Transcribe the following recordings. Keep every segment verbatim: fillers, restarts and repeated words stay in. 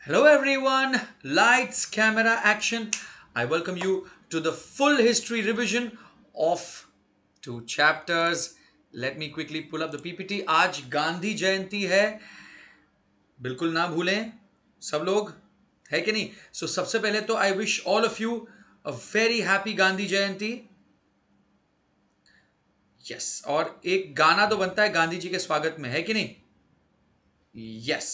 Hello everyone, lights, camera, action. I welcome you to the full history revision of two chapters. Let me quickly pull up the P P T. आज गांधी जयंती है, बिल्कुल ना भूलें सब लोग, है कि नहीं? सो so, सबसे पहले तो I wish all of you a very happy Gandhi Jayanti. Yes, और एक गाना तो बनता है गांधी जी के स्वागत में, है कि नहीं? यस.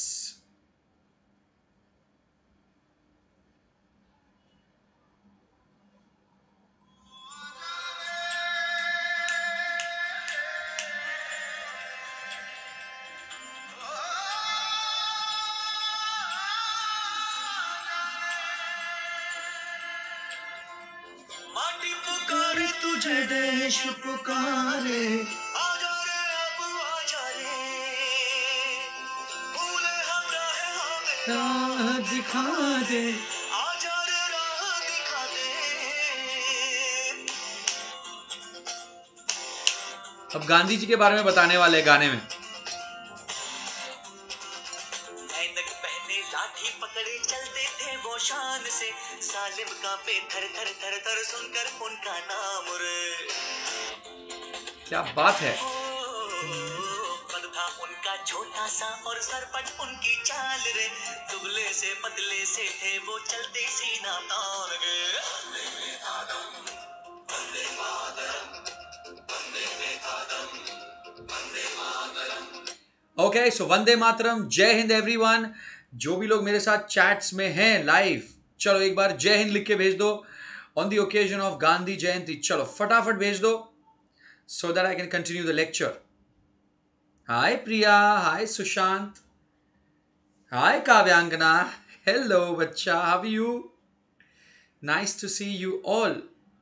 माटी पुकारे तुझे देश पुकारे आजा रे अब आजा रे भूले हम रहे हमें राह दिखा दे. आजा रे राह दिखा दे. अब गांधी जी के बारे में बताने वाले गाने में. ऐनक पहने लाठी पकड़े चलते थे वो शान से सालिम कांपे थर थर थर थर सुनकर उनका नाम रे. क्या बात है. कद था उनका छोटा सा और सरपट उनकी चाल रे दुबले से पतले से थे वो चलते सीना तान गे. ओके, सो वंदे मातरम, जय हिंद एवरीवन. जो भी लोग मेरे साथ चैट्स में हैं लाइव, चलो एक बार जय हिंद लिख के भेज दो on the occasion of Gandhi Jayanti. चलो फटाफट भेज दो so that I can continue the lecture. Hi Priya, hi Sushant, hi Kavyangana, hello बच्चा, how you? Nice to see you all.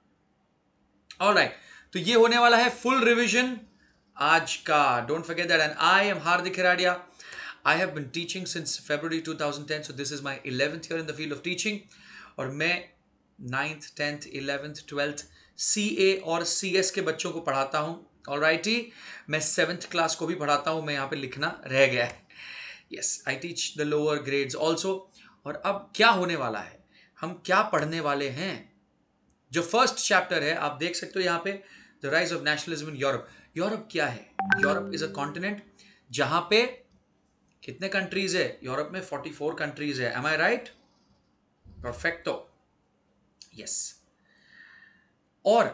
Alright, तो ये होने वाला है फुल रिवीजन आज का. Don't forget that. And I am Hardik Hiradia. I have been teaching since February twenty ten, so this is my eleventh year in the field of teaching. और मैं ninth, tenth, eleventh, twelfth C A और C S के बच्चों को पढ़ाता हूँ. Alrighty, मैं seventh class को भी पढ़ाता हूँ. मैं यहाँ पे लिखना रह गया है. Yes, I teach the lower grades also. और अब क्या होने वाला है, हम क्या पढ़ने वाले हैं? जो फर्स्ट चैप्टर है आप देख सकते हो यहाँ पे, the rise of nationalism in Europe. Europe क्या है? यूरोप इज अ कॉन्टिनेंट जहां पे कितने कंट्रीज है? यूरोप में चौवालीस कंट्रीज है. Am I right? Perfecto. Yes. और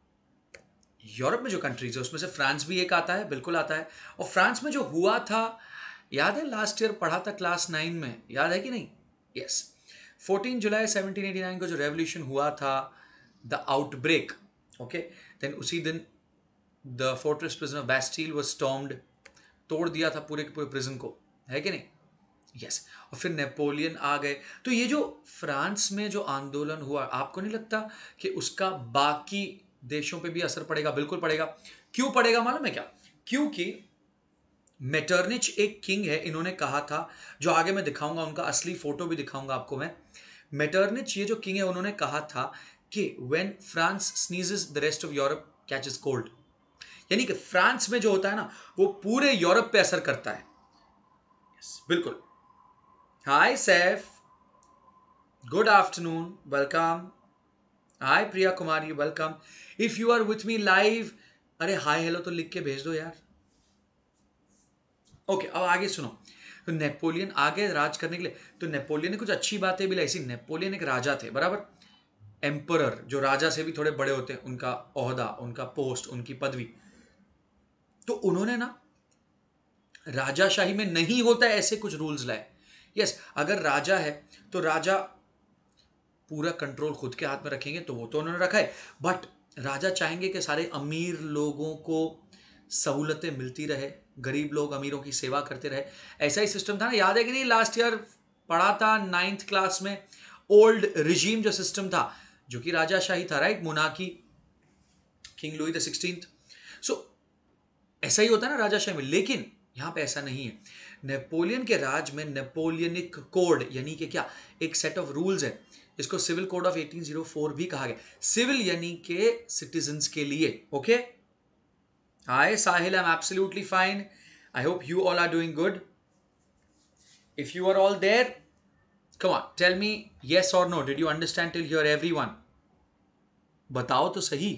यूरोप में जो कंट्रीज है उसमें से फ्रांस भी एक आता है, बिल्कुल आता है. और फ्रांस में जो हुआ था, याद है? लास्ट ईयर पढ़ा था क्लास नाइन में, याद है कि नहीं? Yes. Fourteen July seventeen eighty nine को जो रेवोल्यूशन हुआ था, द आउटब्रेक. ओके, देन उसी दिन the fortress prison of Bastille was stormed. तोड़ दिया था पूरे के पूरे प्रिजन को, है कि नहीं? यस. और फिर नेपोलियन आ गए. तो ये जो फ्रांस में जो आंदोलन हुआ, आपको नहीं लगता कि उसका बाकी देशों पे भी असर पड़ेगा? बिल्कुल पड़ेगा. क्यों पड़ेगा मालूम है क्या? क्योंकि मेटरनिच एक किंग है, इन्होंने कहा था, जो आगे मैं दिखाऊंगा, उनका असली फोटो भी दिखाऊंगा आपको मैं. मेटरनिच ये जो किंग है, उन्होंने कहा था कि when France sneezes the rest of Europe catches cold. यानी कि फ्रांस में जो होता है ना, वो पूरे यूरोप पे असर करता है. yes, बिल्कुल. Hi Saif, good afternoon, welcome. Hi Priya Kumari, welcome. If you are with me live, अरे हाय हेलो तो लिख के भेज दो यार. ओके, अब आगे सुनो. तो नेपोलियन आ गए राज करने के लिए. तो नेपोलियन ने कुछ अच्छी बातें भी लाई. सी, नेपोलियन एक राजा थे, बराबर. एम्परर, जो राजा से भी थोड़े बड़े होते हैं, उनका ओहदा, उनका पोस्ट, उनकी पदवी. तो उन्होंने ना राजाशाही में नहीं होता है ऐसे कुछ रूल्स लाए. यस, अगर राजा है तो राजा पूरा कंट्रोल खुद के हाथ में रखेंगे, तो वो तो उन्होंने रखा है. बट राजा चाहेंगे कि सारे अमीर लोगों को सहूलतें मिलती रहे, गरीब लोग अमीरों की सेवा करते रहे. ऐसा ही सिस्टम था ना, याद है कि नहीं? लास्ट ईयर पढ़ा था नाइन्थ क्लास में. ओल्ड रिजीम जो सिस्टम था, जो कि राजाशाही था, right? Monarchy, king Louis the sixteenth. So ऐसा ही होता है ना राजाशाही में. लेकिन यहां पे ऐसा नहीं है. नेपोलियन के राज में नेपोलियनिक कोड, यानी कि क्या, एक सेट ऑफ रूल्स है. इसको civil code of eighteen O four भी कहा गया. सिविल यानी के सिटीजन्स के लिए. ओके. Hi Sahil, I am absolutely fine. I hope you all are doing good. If you are all there, come on, tell me yes और no, did you understand till here everyone? बताओ तो सही,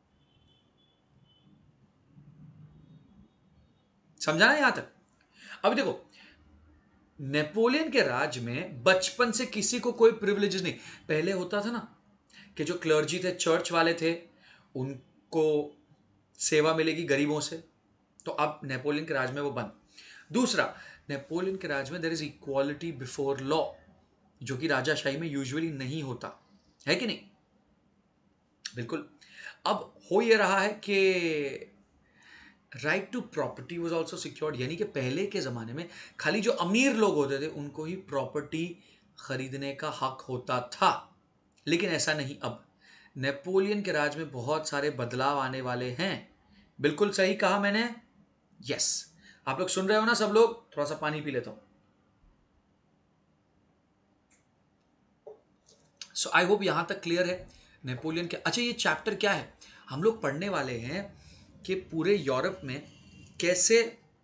समझा ना यहां तक? अब देखो, नेपोलियन के राज में बचपन से किसी को कोई प्रिविलेजेस नहीं। पहले होता था ना कि जो क्लर्जी थे, चर्च वाले थे, उनको सेवा मिलेगी गरीबों से, तो अब नेपोलियन के राज में वो बंद। दूसरा, नेपोलियन के राज में there is equality before law, जो कि राजाशाही में यूजुअली नहीं होता है कि नहीं? बिल्कुल। अब हो ये रहा है कि right to property was also secured, यानी कि पहले के ज़माने में खाली जो अमीर लोग होते थे उनको ही प्रॉपर्टी खरीदने का हक होता था, लेकिन ऐसा नहीं अब। नेपोलियन के राज में बहुत सारे बदलाव आने वाले हैं। बिल्कुल सही कहा मैंने, यस। आप लोग सुन रहे हो ना सब लोग? थोड़ा सा पानी पी लेता हूं। सो आई होप यहां तक क्लियर है नेपोलियन के। अच्छा, ये चैप्टर क्या है? हम लोग पढ़ने वाले हैं कि पूरे यूरोप में कैसे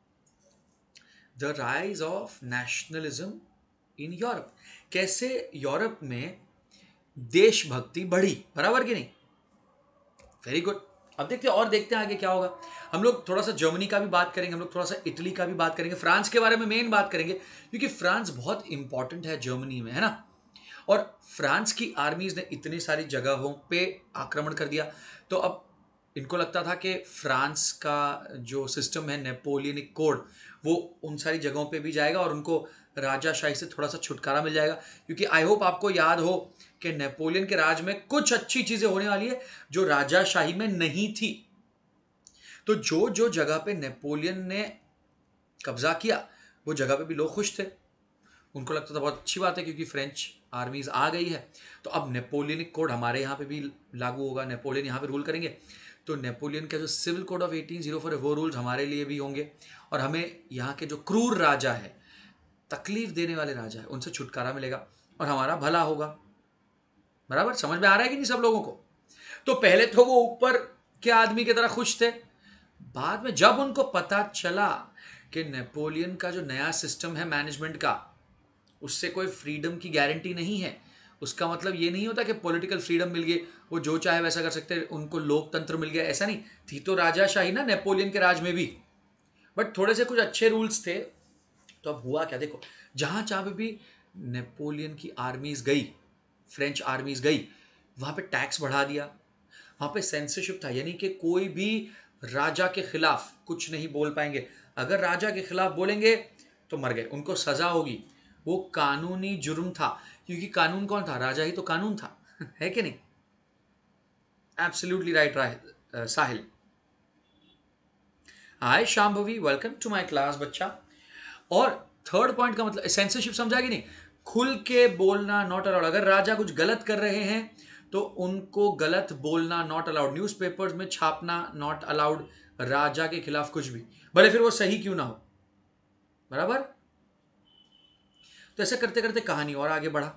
the rise of nationalism in Europe, कैसे यूरोप में देशभक्ति बढ़ी, बराबर कि नहीं? Very good. अब देखते हैं और देखते हैं आगे क्या होगा। हम लोग थोड़ा सा जर्मनी का भी बात करेंगे, हम लोग थोड़ा सा इटली का भी बात करेंगे, फ्रांस के बारे में मेन बात करेंगे, क्योंकि फ्रांस बहुत इंपॉर्टेंट है जर्मनी में, है ना? और फ्रांस की आर्मीज ने इतनी सारी जगहों पे आक्रमण कर दिया, तो अब इनको लगता था कि फ्रांस का जो सिस्टम है नेपोलियनिक कोड, वो उन सारी जगहों पे भी जाएगा और उनको राजाशाही से थोड़ा सा छुटकारा मिल जाएगा। क्योंकि आई होप आपको याद हो कि नेपोलियन के राज में कुछ अच्छी चीजें होने वाली है जो राजाशाही में नहीं थी। तो जो जो जगह पे नेपोलियन ने कब्जा किया, वो जगह पे भी लोग खुश थे, उनको लगता था बहुत अच्छी बात है क्योंकि फ्रेंच आर्मीज आ गई है, तो अब नेपोलियनिक कोड हमारे यहाँ पे भी लागू होगा, नेपोलियन यहाँ पे रूल करेंगे, तो नेपोलियन का जो civil code of eighteen O four है वो रूल्स हमारे लिए भी होंगे, और हमें यहाँ के जो क्रूर राजा है, तकलीफ देने वाले राजा है, उनसे छुटकारा मिलेगा और हमारा भला होगा। बराबर समझ में आ रहा है कि नहीं सब लोगों को? तो पहले तो वो ऊपर के आदमी की तरह खुश थे, बाद में जब उनको पता चला कि नेपोलियन का जो नया सिस्टम है मैनेजमेंट का, उससे कोई फ्रीडम की गारंटी नहीं है। उसका मतलब ये नहीं होता कि पॉलिटिकल फ्रीडम मिल गई, वो जो चाहे वैसा कर सकते, उनको लोकतंत्र मिल गया, ऐसा नहीं। थी तो राजाशाही ना नेपोलियन के राज में भी, बट थोड़े से कुछ अच्छे रूल्स थे। तो अब हुआ क्या, देखो, जहां जहां पे भी नेपोलियन की आर्मीज गई, फ्रेंच आर्मीज गई, वहां पे टैक्स बढ़ा दिया, वहां पे सेंसरशिप था, यानी कि कोई भी राजा के खिलाफ कुछ नहीं बोल पाएंगे। अगर राजा के खिलाफ बोलेंगे तो मर गए, उनको सजा होगी। वो कानूनी जुर्म था, क्योंकि कानून कौन था? राजा ही तो कानून था है कि नहीं? Absolutely right Sahil. Hi Shambhavi, welcome to my class बच्चा। और थर्ड पॉइंट का मतलब सेंसरशिप समझा कि नहीं? खुल के बोलना नॉट अलाउड। अगर राजा कुछ गलत कर रहे हैं तो उनको गलत बोलना नॉट अलाउड, न्यूज़पेपर्स में छापना नॉट अलाउड, राजा के खिलाफ कुछ भी, भले फिर वो सही क्यों ना हो। बराबर? तो ऐसे करते करते कहानी और आगे बढ़ा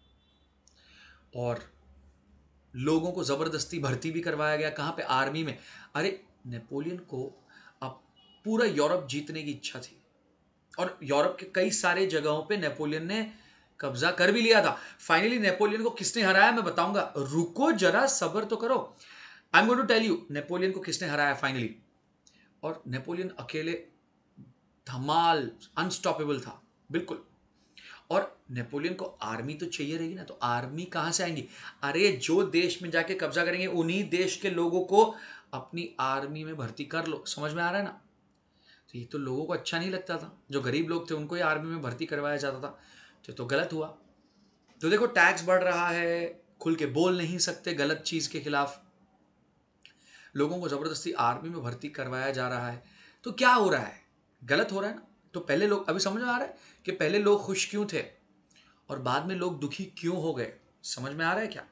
और लोगों को जबरदस्ती भर्ती भी करवाया गया। कहां पे? आर्मी में। अरे नेपोलियन को अब पूरा यूरोप जीतने की इच्छा थी, और यूरोप के कई सारे जगहों पे नेपोलियन ने कब्जा कर भी लिया था। फाइनली नेपोलियन को किसने हराया मैं बताऊंगा, रुको जरा सब्र तो करो। I am going to tell you Napoleon को किसने हराया फाइनली। और नेपोलियन अकेले धमाल अनस्टॉपेबल था, बिल्कुल। और नेपोलियन को आर्मी तो चाहिए रहेगी ना, तो आर्मी कहां से आएंगी? अरे जो देश में जाके कब्जा करेंगे उन्हीं देश के लोगों को अपनी आर्मी में भर्ती कर लो। समझ में आ रहा है ना? तो ये तो लोगों को अच्छा नहीं लगता था, जो गरीब लोग थे उनको ही आर्मी में भर्ती करवाया जाता था, तो तो गलत हुआ। तो देखो टैक्स बढ़ रहा है, खुल के बोल नहीं सकते गलत चीज के खिलाफ, लोगों को जबरदस्ती आर्मी में भर्ती करवाया जा रहा है, तो क्या हो रहा है? गलत हो रहा है ना। तो पहले लोग, अभी समझ में आ रहा है कि पहले लोग खुश क्यों थे और बाद में लोग दुखी क्यों हो गए? समझ में आ रहा है क्या?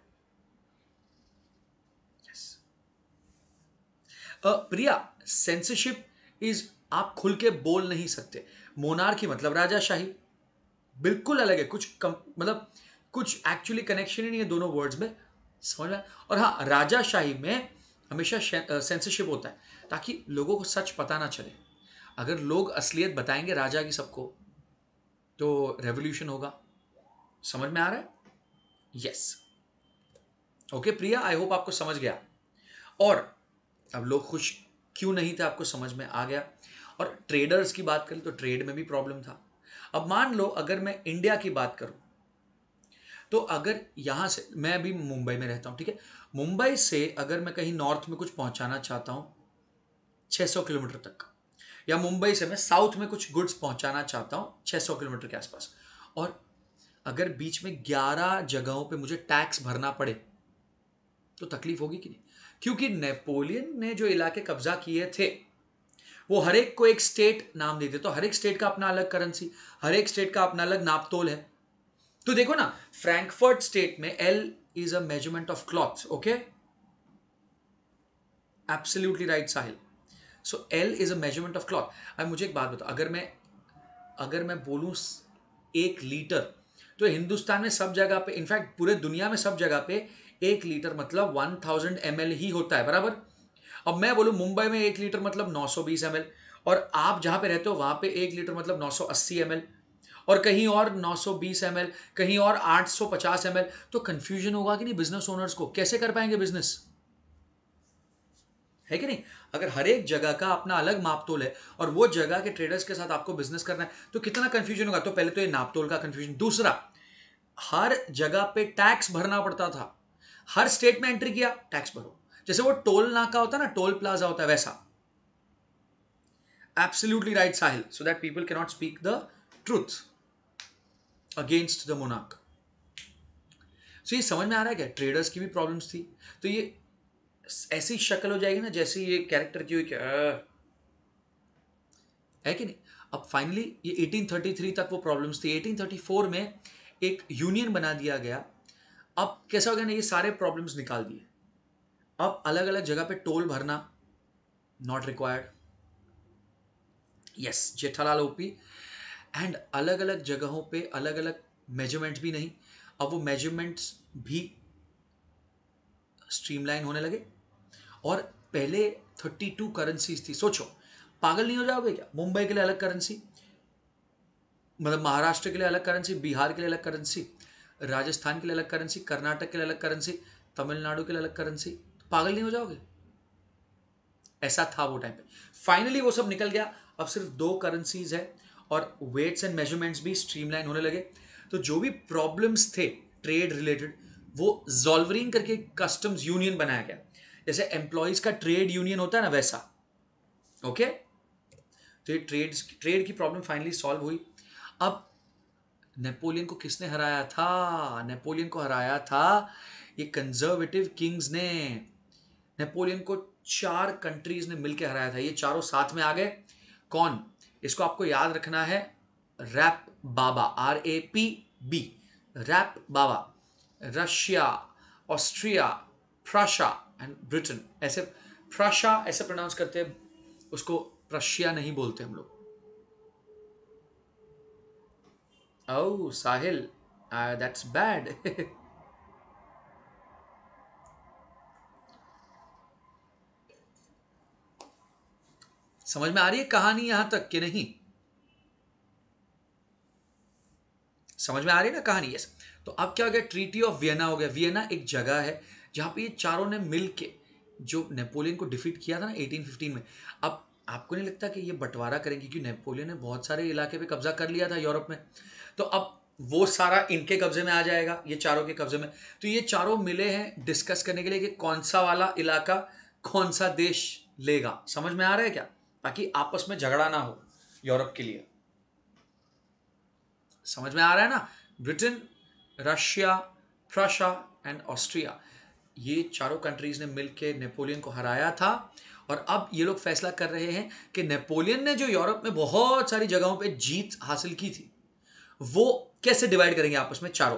यस। प्रिया, सेंसरशिप इज आप खुल के बोल नहीं सकते, मोनार्की मतलब राजाशाही, बिल्कुल अलग है। कुछ कम, मतलब कुछ एक्चुअली कनेक्शन ही नहीं है दोनों वर्ड्स में, समझ में? और हाँ, राजाशाही में हमेशा सेंसरशिप होता है ताकि लोगों को सच पता ना चले। अगर लोग असलियत बताएंगे राजा की सबको, तो रेवोल्यूशन होगा, समझ में आ रहा है? Yes. Okay Priya, I hope आपको समझ गया। और अब लोग खुश क्यों नहीं थे, आपको समझ में आ गया। और ट्रेडर्स की बात करें तो ट्रेड में भी प्रॉब्लम था। अब मान लो अगर मैं इंडिया की बात करूं, तो अगर यहां से, मैं अभी मुंबई में रहता हूं, ठीक है, मुंबई से अगर मैं कहीं नॉर्थ में कुछ पहुंचाना चाहता हूं छह सौ किलोमीटर तक, या मुंबई से मैं साउथ में कुछ गुड्स पहुंचाना चाहता हूं छह सौ किलोमीटर के आसपास, और अगर बीच में ग्यारह जगहों पे मुझे टैक्स भरना पड़े, तो तकलीफ होगी कि नहीं? क्योंकि नेपोलियन ने जो इलाके कब्जा किए थे, वो हर एक को एक स्टेट नाम देते, तो हर एक स्टेट का अपना अलग करेंसी, हर एक स्टेट का अपना अलग नापतोल है। तो देखो ना, फ्रैंकफर्ट स्टेट में ell is a measurement of cloth. Okay, absolutely right Sahil. So ell is a measurement of cloth. अब मुझे एक बात बताओ, अगर मैं अगर मैं बोलूं एक लीटर, तो हिंदुस्तान में सब जगह पे, इनफैक्ट पूरे दुनिया में सब जगह पे एक लीटर मतलब वन थाउजेंड एम एल ही होता है, बराबर। अब मैं बोलूं मुंबई में एक लीटर मतलब नौ सौ बीस एम एल, और आप जहां पे रहते हो वहां पे एक लीटर मतलब नौ सौ अस्सी एम एल, और कहीं और नौ सौ बीस एम एल, कहीं और आठ सौ पचास एम एल। तो कंफ्यूजन होगा कि नहीं बिजनेस ओनर्स को, कैसे कर पाएंगे बिजनेस, है कि नहीं? अगर हर एक जगह का अपना अलग मापतोल है और वो जगह के ट्रेडर्स के साथ आपको बिजनेस करना है, तो कितना कंफ्यूजन होगा। तो पहले तो ये नापतोल का कंफ्यूजन। दूसरा, हर जगह पे टैक्स भरना पड़ता था। हर स्टेट में एंट्री किया, टैक्स भरो। जैसे वो टोल नाका होता है ना, टोल प्लाजा होता है, वैसा। Absolutely right Sahil, so that people can not speak the truth against the monarch. सो ये समझ में आ रहा है क्या? ट्रेडर्स की भी प्रॉब्लम्स थी। तो ये ऐसी शक्ल हो जाएगी ना जैसे ये कैरेक्टर की हुई, क्या है कि नहीं? अब फाइनली ये एटीन थर्टी थ्री तक वो प्रॉब्लम्स थी। एटीन थर्टी फोर में एक यूनियन बना दिया गया। अब कैसा हो गया ना, ये सारे प्रॉब्लम्स निकाल दिए। अब अलग अलग जगह पे टोल भरना not required. Yes, Jethalal OP. And अलग अलग जगहों पे अलग अलग मेजरमेंट्स भी नहीं। अब वो मेजरमेंट्स भी स्ट्रीमलाइन होने लगे। और पहले थर्टी टू करेंसीज थी। सोचो, पागल नहीं हो जाओगे क्या? मुंबई के लिए अलग करेंसी, मतलब महाराष्ट्र के लिए अलग करेंसी, बिहार के लिए अलग करेंसी, राजस्थान के लिए अलग करेंसी, कर्नाटक के लिए अलग करेंसी, तमिलनाडु के लिए अलग करेंसी। तो पागल नहीं हो जाओगे? ऐसा था वो टाइम पे। फाइनली वो सब निकल गया। अब सिर्फ दो करेंसीज है और वेट्स एंड मेजरमेंट्स भी स्ट्रीमलाइन होने लगे। तो जो भी प्रॉब्लम्स थे ट्रेड रिलेटेड, वो जॉल्वरिन करके कस्टम्स यूनियन बनाया गया। जैसे एम्प्लॉयज का ट्रेड यूनियन होता है ना, वैसा। ओके, तो ये ट्रेड ट्रेड की प्रॉब्लम फाइनली सॉल्व हुई। अब नेपोलियन को किसने हराया था? नेपोलियन को हराया था ये कंजर्वेटिव किंग्स ने। नेपोलियन को चार कंट्रीज ने मिलकर हराया था। ये चारों साथ में आ गए। कौन? इसको आपको याद रखना है, रैप बाबा, R A P B, rap बाबा। Russia, Austria, Prussia and Britain. ऐसे प्रशा ऐसे प्रोनाउंस करते हैं उसको, प्रशिया नहीं बोलते हम लोग। Oh Sahil, that's bad. समझ में आ रही है कहानी यहां तक कि नहीं? समझ में आ रही है ना कहानी? यस। तो अब क्या हो गया? ट्रीटी ऑफ वियना हो गया। वियना एक जगह है जहां पे ये चारों ने मिल के जो नेपोलियन को डिफीट किया था ना एटीन फिफ्टीन में। अब आपको नहीं लगता कि ये बंटवारा करेंगे? क्योंकि नेपोलियन ने बहुत सारे इलाके पे कब्जा कर लिया था यूरोप में। तो अब वो सारा इनके कब्जे में आ जाएगा, ये चारों के कब्जे में। तो ये चारों मिले हैं डिस्कस करने के लिए कि कौन सा वाला इलाका कौन सा देश लेगा। समझ में आ रहा है क्या? ताकि आपस में झगड़ा ना हो यूरोप के लिए। समझ में आ रहा है ना? Britain, Russia, Prussia and Austria, ये चारों कंट्रीज ने मिलकर नेपोलियन को हराया था। और अब ये लोग फैसला कर रहे हैं कि नेपोलियन ने जो यूरोप में बहुत सारी जगहों पे जीत हासिल की थी, वो कैसे डिवाइड करेंगे आपस में चारों।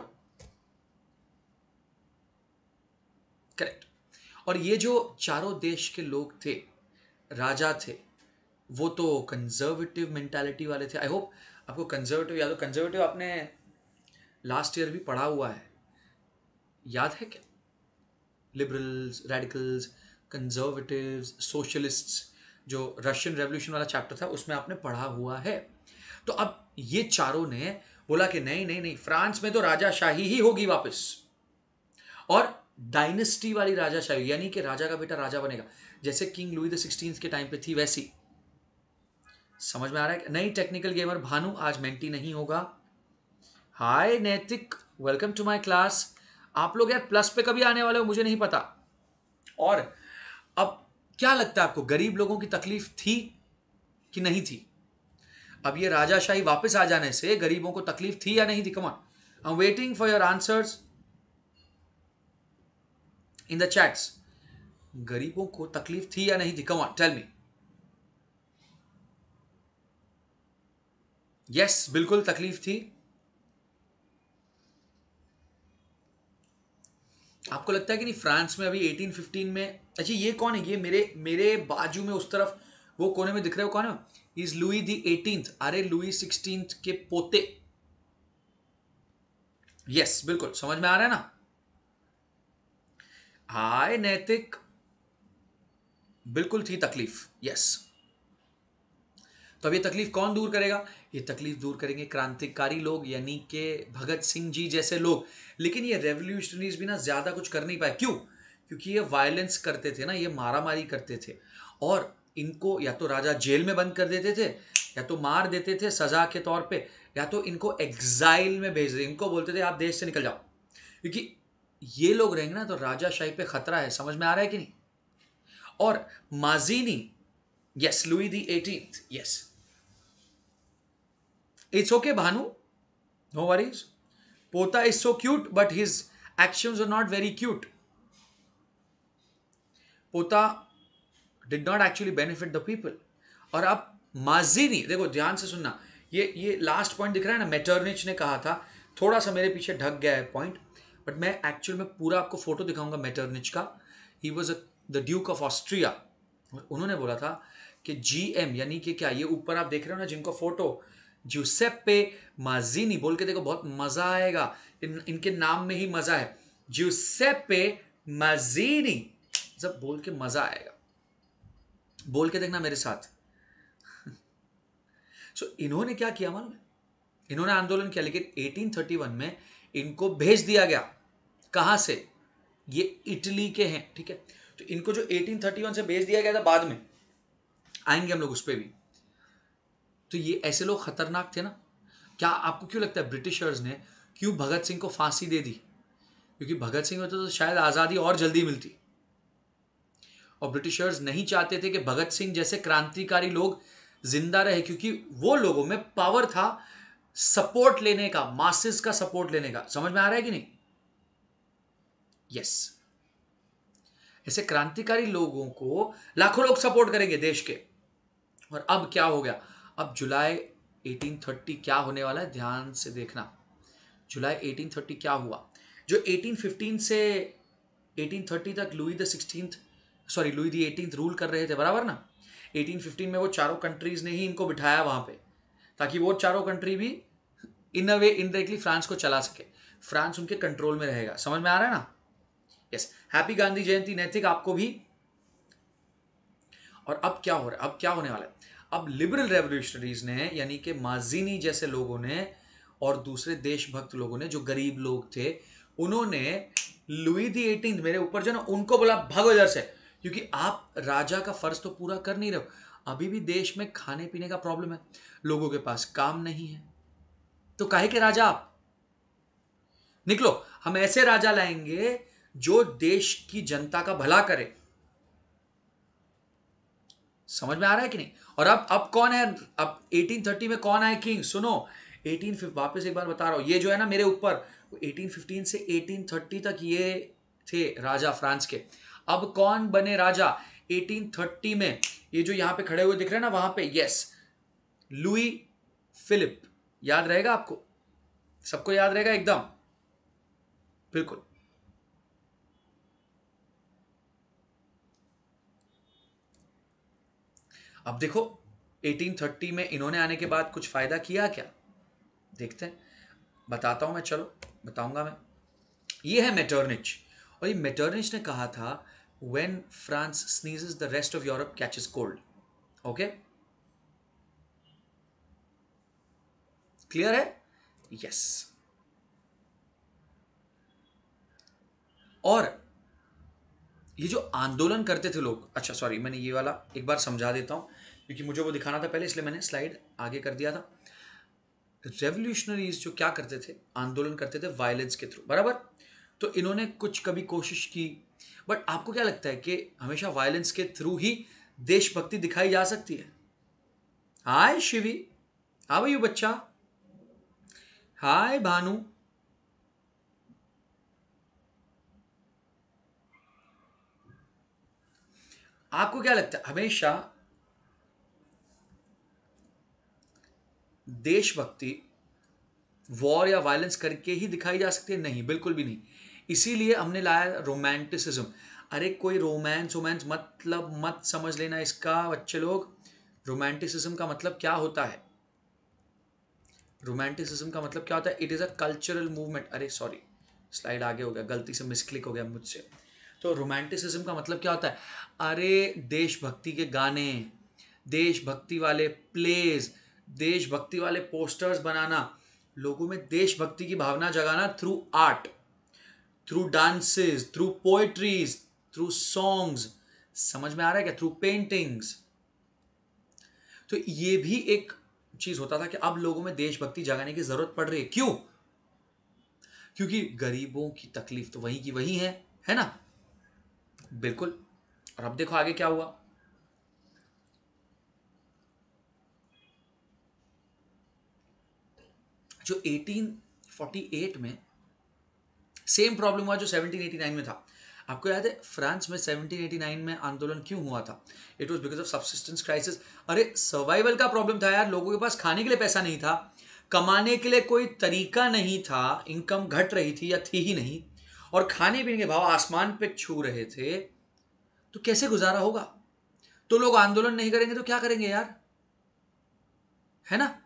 करेक्ट। और ये जो चारों देश के लोग थे, राजा थे, वो तो कंजर्वेटिव मेंटालिटी वाले थे। आई होप आपको कंजर्वेटिव याद हो। कंजर्वेटिव आपने लास्ट ईयर भी पढ़ा हुआ है, याद है क्या? लिबरल्स, रेडिकल्स, कंजर्वेटिव्स, सोशलिस्ट्स, जो रशियन रेवोल्यूशन वाला चैप्टर था उसमें आपने पढ़ा हुआ है। तो अब ये चारों ने बोला कि नहीं नहीं नहीं, फ्रांस में तो राजाशाही ही होगी वापस, और डायनेस्टी वाली राजाशाही, यानी कि राजा का बेटा राजा बनेगा, जैसे किंग लुई द सिक्सटीन के टाइम पे थी वैसी। समझ में आ रहा है? नहीं टेक्निकल गेमर भानु आज मेंटी नहीं होगा। हाय नैतिक, वेलकम टू माय क्लास। आप लोग यार प्लस पे कभी आने वाले हो मुझे नहीं पता। और अब क्या लगता है आपको, गरीब लोगों की तकलीफ थी कि नहीं थी? अब ये राजाशाही वापस आ जाने से गरीबों को तकलीफ थी या नहीं थी? Come on, I am waiting for your answers in the chats. गरीबों को तकलीफ थी या नहीं थी? Come on tell me. Yes, बिल्कुल तकलीफ थी। आपको लगता है कि नहीं फ्रांस में अभी एटीन फिफ्टीन में, अच्छा ये कौन है? ये मेरे मेरे बाजू में उस तरफ वो कोने में दिख रहे हो कौन है? Is Louis the eighteenth. अरे लुई सिक्सटीन के पोते। यस बिल्कुल समझ में आ रहा है ना। हाय नैतिक, बिल्कुल थी तकलीफ। यस, तो अब ये तकलीफ कौन दूर करेगा? ये तकलीफ दूर करेंगे क्रांतिकारी लोग, यानी कि भगत सिंह जी जैसे लोग। लेकिन ये रेवोल्यूशनरीज भी ना ज्यादा कुछ कर नहीं पाए। क्यों? क्योंकि ये वायलेंस करते थे ना, ये मारामारी करते थे, और इनको या तो राजा जेल में बंद कर देते थे, या तो मार देते थे सजा के तौर पे, या तो इनको एग्जाइल में भेज देते। इनको बोलते थे आप देश से निकल जाओ, क्योंकि ये लोग रहेंगे ना तो राजाशाही पे खतरा है। समझ में आ रहा है कि नहीं? और Mazzini, yes Louis the eighteenth, yes it's okay Bhanu, no worries. पोता is so cute but his actions are not very cute. पोता did not actually benefit the people. और अब माजीनी, देखो ध्यान से सुनना, ये ये लास्ट पॉइंट दिख रहा है ना, मेटर्निच ने कहा था, थोड़ा सा मेरे पीछे ढक गया है पॉइंट, बट मैं एक्चुअल में पूरा आपको फोटो दिखाऊंगा मेटर्निच का। He was the duke of Austria. उन्होंने बोला था कि जीएम, यानी कि क्या, ये ऊपर आप देख रहे हो ना जिनको फोटो, ज्यूसेप्पे माजीनी बोल के देखो, बहुत मजा आएगा। इन, इनके नाम में ही मजा है। ज्यूसेप्पे माजीनी, जब बोल के मजा आएगा, बोल के देखना मेरे साथ। सो so, इन्होंने क्या किया मालूम है? इन्होंने आंदोलन किया, लेकिन एटीन थर्टी वन में इनको भेज दिया गया। कहां से? ये इटली के हैं, ठीक है। तो इनको जो एटीन थर्टी वन से भेज दिया गया था, बाद में आएंगे हम लोग उस पर भी। तो ये ऐसे लोग खतरनाक थे ना। क्या आपको क्यों लगता है ब्रिटिशर्स ने क्यों भगत सिंह को फांसी दे दी? क्योंकि भगत सिंह होते तो शायद आजादी और जल्दी मिलती, और ब्रिटिशर्स नहीं चाहते थे कि भगत सिंह जैसे क्रांतिकारी लोग जिंदा रहे, क्योंकि वो लोगों में पावर था सपोर्ट लेने का, मासेस का सपोर्ट लेने का। समझ में आ रहा है कि नहीं? यस, ऐसे क्रांतिकारी लोगों को लाखों लोग सपोर्ट करेंगे देश के। और अब क्या हो गया? अब जुलाई एटीन थर्टी क्या होने वाला है, ध्यान से देखना। जुलाई एटीन थर्टी क्या हुआ? जो एटीन फिफ्टीन से एटीन थर्टी तक Louis the sixteenth, sorry Louis the eighteenth rule कर रहे थे, बराबर ना। एटीन फिफ्टीन में वो चारों कंट्रीज ने ही इनको बिठाया वहां पे, ताकि वो चारों कंट्री भी इन अ वे इनडायरेक्टली फ्रांस को चला सके। फ्रांस उनके कंट्रोल में रहेगा। समझ में आ रहा है ना? यस, हैप्पी गांधी जयंती नैतिक, आपको भी। और अब क्या हो रहा है? अब क्या होने वाला है? अब लिबरल रेवोल्यूशनरीज ने, यानी कि माजीनी जैसे लोगों ने और दूसरे देशभक्त लोगों ने, जो गरीब लोग थे, उन्होंने लुई दी एटीन मेरे ऊपर जो ना, उनको बोला भागो इधर से, क्योंकि आप राजा का फर्ज तो पूरा कर नहीं रहे हो। अभी भी देश में खाने पीने का प्रॉब्लम है, लोगों के पास काम नहीं है, तो काहे के राजा आप? निकलो, हम ऐसे राजा लाएंगे जो देश की जनता का भला करे। समझ में आ रहा है कि नहीं? और अब अब कौन है? अब एटीन थर्टी में कौन आए किंग? सुनो, एटीन वापस एक बार बता रहा हूं, ये जो है ना मेरे ऊपर, एटीन फिफ्टीन से एटीन थर्टी तक ये थे राजा फ्रांस के। अब कौन बने राजा एटीन थर्टी में? ये जो यहां पे खड़े हुए दिख रहे हैं ना वहां पे, यस, लुई फिलिप। याद रहेगा आपको? सबको याद रहेगा एकदम? बिल्कुल। अब देखो, एटीन थर्टी में इन्होंने आने के बाद कुछ फायदा किया क्या? देखते हैं, बताता हूं मैं, चलो बताऊंगा मैं। ये है मेटर्निच, और ये मेटर्निच ने कहा था when France sneezes the rest of Europe catches cold. Okay, clear है? यस। और ये जो आंदोलन करते थे लोग, अच्छा सॉरी, मैंने ये वाला एक बार समझा देता हूं क्योंकि मुझे वो दिखाना था पहले, इसलिए मैंने स्लाइड आगे कर दिया था। रेवोल्यूशनरीज जो क्या करते थे, आंदोलन करते थे वायलेंस के थ्रू, बराबर। तो इन्होंने कुछ कभी कोशिश की, बट आपको क्या लगता है कि हमेशा वायलेंस के थ्रू ही देशभक्ति दिखाई जा सकती है? Hi Shivi, how are you बच्चा? हाय भानु। आपको क्या लगता है हमेशा देशभक्ति वॉर या वायलेंस करके ही दिखाई जा सकती है? नहीं, बिल्कुल भी नहीं। इसीलिए हमने लाया रोमांटिसिज्म। अरे कोई रोमांस रोमांस मतलब मत समझ लेना इसका बच्चे लोग। रोमांटिसिज्म का मतलब क्या होता है? रोमांटिसिज्म का मतलब क्या होता है? It is a cultural movement. अरे सॉरी, स्लाइड आगे हो गया, गलती से मिसक्लिक हो गया मुझसे। तो रोमांटिसिज्म का मतलब क्या होता है? अरे देशभक्ति के गाने, देशभक्ति वाले प्लेज, देशभक्ति वाले पोस्टर्स बनाना, लोगों में देशभक्ति की भावना जगाना through art, through dances, through poetries, through songs. समझ में आ रहा है क्या? Through paintings. तो ये भी एक चीज होता था कि अब लोगों में देशभक्ति जगाने की जरूरत पड़ रही है। क्यों? क्योंकि गरीबों की तकलीफ तो वही की वही है है ना? बिल्कुल। और अब देखो आगे क्या हुआ। जो एटीन फोर्टी एट में सेम प्रॉब्लम हुआ जो सेवनटीन एटी नाइन में था। आपको याद है फ्रांस में सेवनटीन एटी नाइन में आंदोलन क्यों हुआ था? It was because of subsistence crisis. अरे सर्वाइवल का प्रॉब्लम था यार, लोगों के पास खाने के लिए पैसा नहीं था, कमाने के लिए कोई तरीका नहीं था, इनकम घट रही थी या थी ही नहीं, और खाने पीने के भाव आसमान पे छू रहे थे, तो कैसे गुजारा होगा? तो लोग आंदोलन नहीं करेंगे तो क्या करेंगे यार, है ना?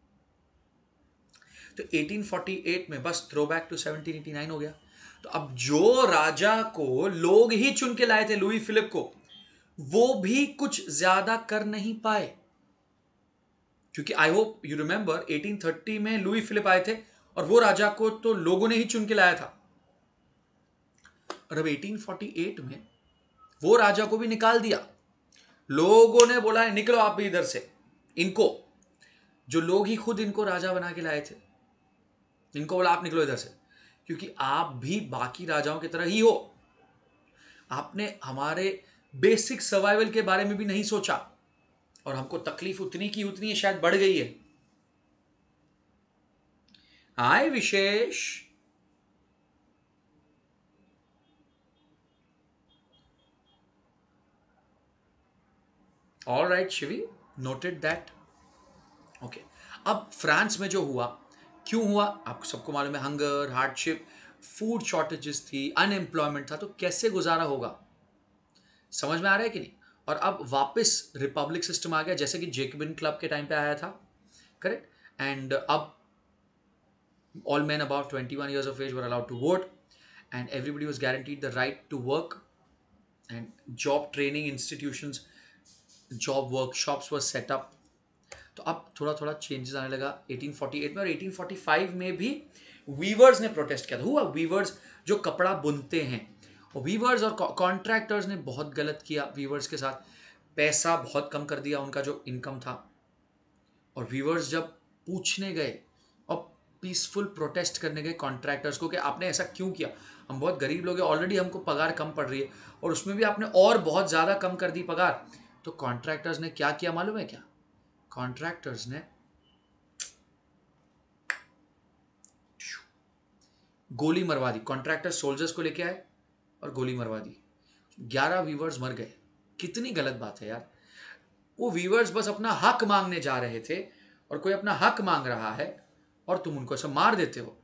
तो एटीन फोर्टी एट में बस throw back to seventeen eighty nine हो गया। तो अब जो राजा को लोग ही चुन के लाए थे, लुई फिलिप को, वो भी कुछ ज्यादा कर नहीं पाए। क्योंकि I hope you remember eighteen thirty में लुई फिलिप आए थे और वो राजा को तो लोगों ने ही चुन के लाया था। और अब एटीन फोर्टी एट में वो राजा को भी निकाल दिया। लोगों ने बोला है निकलो आप भी इधर से, इनको, जो लोग ही खुद इनको राजा बना के लाए थे, इनको बोला आप निकलो इधर से, क्योंकि आप भी बाकी राजाओं की तरह ही हो। आपने हमारे बेसिक सर्वाइवल के बारे में भी नहीं सोचा, और हमको तकलीफ उतनी की उतनी है, शायद बढ़ गई है। Hi Vishesh. All right Shivi, noted that. Okay. अब फ्रांस में जो हुआ, क्यों हुआ आपको सबको मालूम है। हंगर, हार्डशिप, फूड शॉर्टेजेस थी, अनएम्प्लॉयमेंट था, तो कैसे गुजारा होगा? समझ में आ रहा है कि नहीं? और अब वापस रिपब्लिक सिस्टम आ गया, जैसे कि जेकबिन क्लब के टाइम पे आया था, करेक्ट। एंड अब all men above twenty-one years of age were allowed to vote, and everybody was guaranteed the right to work, and job training institutions, job workshops were set up. तो अब थोड़ा थोड़ा changes आने लगा eighteen forty eight में। और eighteen forty five में भी वीवर्स ने प्रोटेस्ट किया था। हुआ वीवर्स जो कपड़ा बुनते हैं, और वीवर्स और कॉन्ट्रैक्टर्स ने बहुत गलत किया वीवर्स के साथ, पैसा बहुत कम कर दिया उनका जो इनकम था। और वीवर्स जब पूछने गए और पीसफुल प्रोटेस्ट करने गए कॉन्ट्रैक्टर्स को कि आपने ऐसा क्यों किया, हम बहुत गरीब लोग हैं, ऑलरेडी हमको पगार कम पड़ रही है और उसमें भी आपने और बहुत ज़्यादा कम कर दी पगार, तो कॉन्ट्रैक्टर्स ने क्या किया मालूम है क्या? कॉन्ट्रैक्टर्स ने गोली मरवा दी। कॉन्ट्रैक्टर्स सोल्जर्स को लेके आए और गोली मरवा दी। ग्यारह वीवर्स मर गए। कितनी गलत बात है यार। वो वीवर्स बस अपना हक मांगने जा रहे थे, और कोई अपना हक मांग रहा है और तुम उनको ऐसा मार देते हो।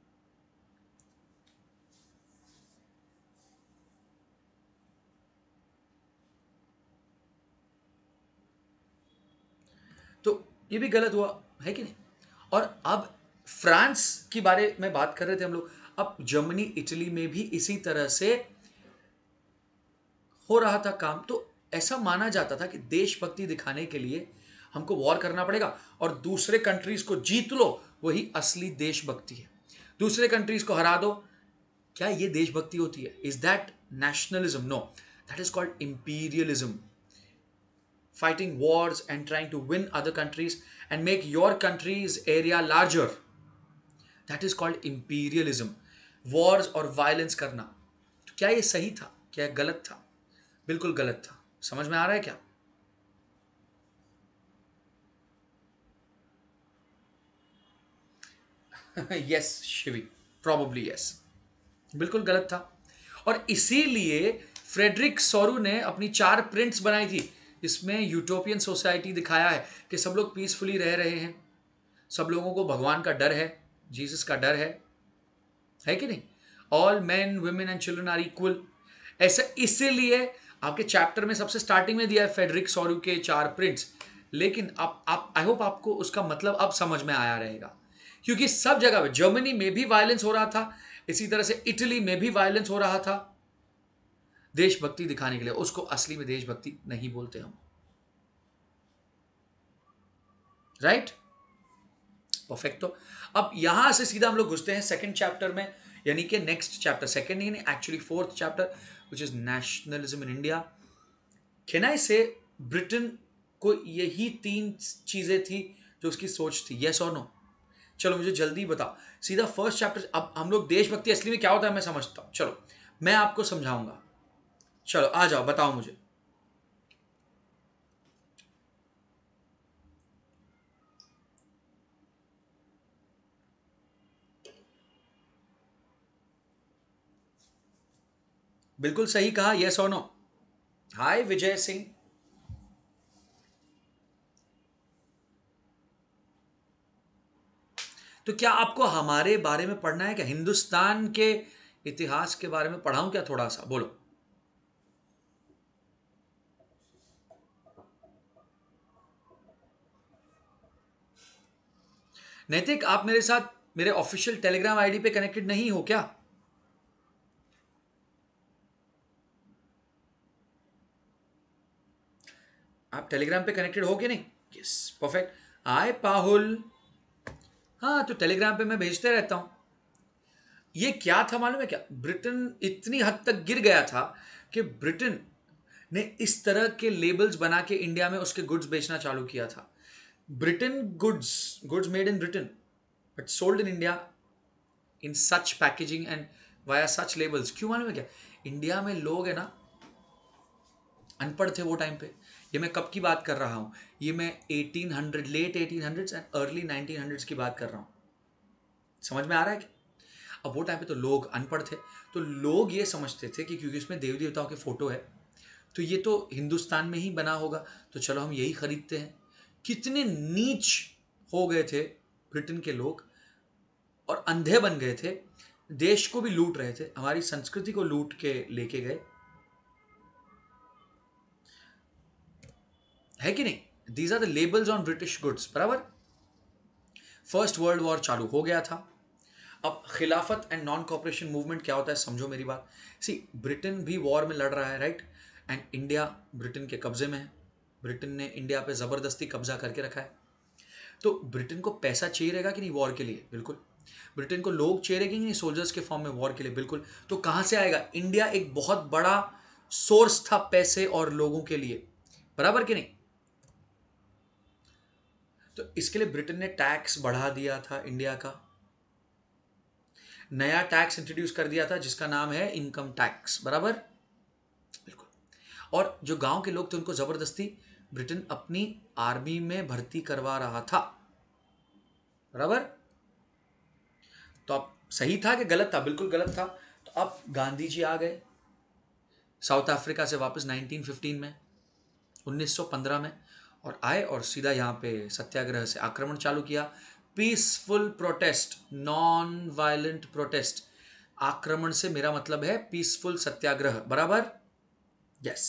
तो ये भी गलत हुआ है कि नहीं? और अब फ्रांस की बारे में बात कर रहे थे हम लोग, अब जर्मनी इटली में भी इसी तरह से हो रहा था काम। तो ऐसा माना जाता था कि देशभक्ति दिखाने के लिए हमको वॉर करना पड़ेगा और दूसरे कंट्रीज को जीत लो, वही असली देशभक्ति है। दूसरे कंट्रीज को हरा दो, क्या ये देशभक्ति होती है? Is that nationalism? No, that is called imperialism. Fighting wars and trying to win other countries and make your country's area larger, that is called imperialism. Wars और violence करना, तो क्या ये सही था? क्या गलत था? बिल्कुल गलत था। समझ में आ रहा है क्या? यस शिवी, प्रॉबली यस, बिल्कुल गलत था। और इसीलिए फ्रेडरिक सोरू ने अपनी चार प्रिंट्स बनाई थी, इसमें यूटोपियन सोसाइटी दिखाया है कि सब लोग पीसफुली रह रहे हैं, सब लोगों को भगवान का डर है, जीसस का डर है है कि नहीं? All man women and children are equal. ऐसा इसीलिए आपके चैप्टर में सबसे स्टार्टिंग में दिया है फ्रेडरिक सोरू के चार प्रिंट्स। लेकिन आप आप आई होप आपको उसका मतलब अब समझ में आया रहेगा, क्योंकि सब जगह पे, जर्मनी में भी वायलेंस हो रहा था, इसी तरह से इटली में भी वायलेंस हो रहा था देशभक्ति दिखाने के लिए। उसको असली में देशभक्ति नहीं बोलते हम, राइट? परफेक्ट। तो अब यहां से सीधा हम लोग घुसते हैं सेकंड चैप्टर में, यानी कि नेक्स्ट चैप्टर, सेकंड नहीं actually fourth chapter, which is nationalism in India. Can I say Britain को यही तीन चीजें थी जो उसकी सोच थी? यस और नो? चलो मुझे जल्दी बताओ सीधा फर्स्ट चैप्टर। अब हम लोग देशभक्ति असली में क्या होता है मैं समझता हूं, चलो मैं आपको समझाऊंगा। चलो आ जाओ, बताओ मुझे। बिल्कुल सही कहा, यस और नो? हाय विजय सिंह। तो क्या आपको हमारे बारे में पढ़ना है क्या? हिंदुस्तान के इतिहास के बारे में पढ़ाऊं क्या थोड़ा सा? बोलो। नैतिक, आप मेरे साथ मेरे ऑफिशियल टेलीग्राम आईडी पे कनेक्टेड नहीं हो क्या? आप टेलीग्राम पे कनेक्टेड हो कि नहीं? Yes, perfect. हाय पाहुल। हाँ, तो टेलीग्राम पे मैं भेजते रहता हूं। ये क्या था मालूम है क्या? ब्रिटेन इतनी हद तक गिर गया था कि ब्रिटेन ने इस तरह के लेबल्स बना के इंडिया में उसके गुड्स बेचना चालू किया था। Britain goods, goods made in Britain but sold in India in such packaging and via such labels. क्यों मालूम है क्या? इंडिया में लोग है ना अनपढ़ थे वो टाइम पे। ये मैं कब की बात कर रहा हूँ? ये मैं eighteen hundred, late eighteen hundreds and early nineteen hundreds की बात कर रहा हूँ। समझ में आ रहा है क्या? अब वो टाइम पे तो लोग अनपढ़ थे, तो लोग ये समझते थे कि क्योंकि इसमें देवी देवताओं के फोटो है तो ये तो हिंदुस्तान में ही बना होगा, तो चलो हम यही खरीदते हैं। कितने नीच हो गए थे ब्रिटेन के लोग, और अंधे बन गए थे, देश को भी लूट रहे थे, हमारी संस्कृति को लूट के लेके गए, है कि नहीं? These are the labels on British goods, बराबर। फर्स्ट वर्ल्ड वॉर चालू हो गया था। अब खिलाफत एंड नॉन कॉपरेशन मूवमेंट क्या होता है समझो मेरी बात। सी, ब्रिटेन भी वॉर में लड़ रहा है, राइट? एंड इंडिया ब्रिटेन के कब्जे में है। ब्रिटेन ने इंडिया पे जबरदस्ती कब्जा करके रखा है। तो ब्रिटेन को पैसा चाहिए रहेगा कि नहीं वॉर के लिए? बिल्कुल। ब्रिटेन को लोग चाहिए रहेंगे कि नहीं सोल्जर्स के फॉर्म में वॉर के लिए? बिल्कुल। तो कहां से आएगा? इंडिया एक बहुत बड़ा सोर्स था पैसे और लोगों के लिए, बराबर कि नहीं? तो इसके लिए ब्रिटेन ने टैक्स बढ़ा दिया था इंडिया का, नया टैक्स इंट्रोड्यूस कर दिया था जिसका नाम है इनकम टैक्स, बराबर। बिल्कुल। और जो गांव के लोग थे उनको जबरदस्ती ब्रिटेन अपनी आर्मी में भर्ती करवा रहा था, बराबर। तो अब सही था कि गलत था? बिल्कुल गलत था। तो अब गांधी जी आ गए साउथ अफ्रीका से वापस नाइनटीन फिफ्टीन में, उन्नीस सौ पंद्रह में, और आए और सीधा यहाँ पे सत्याग्रह से आक्रमण चालू किया। Peaceful protest, non violent protest. आक्रमण से मेरा मतलब है पीसफुल सत्याग्रह, बराबर। यस।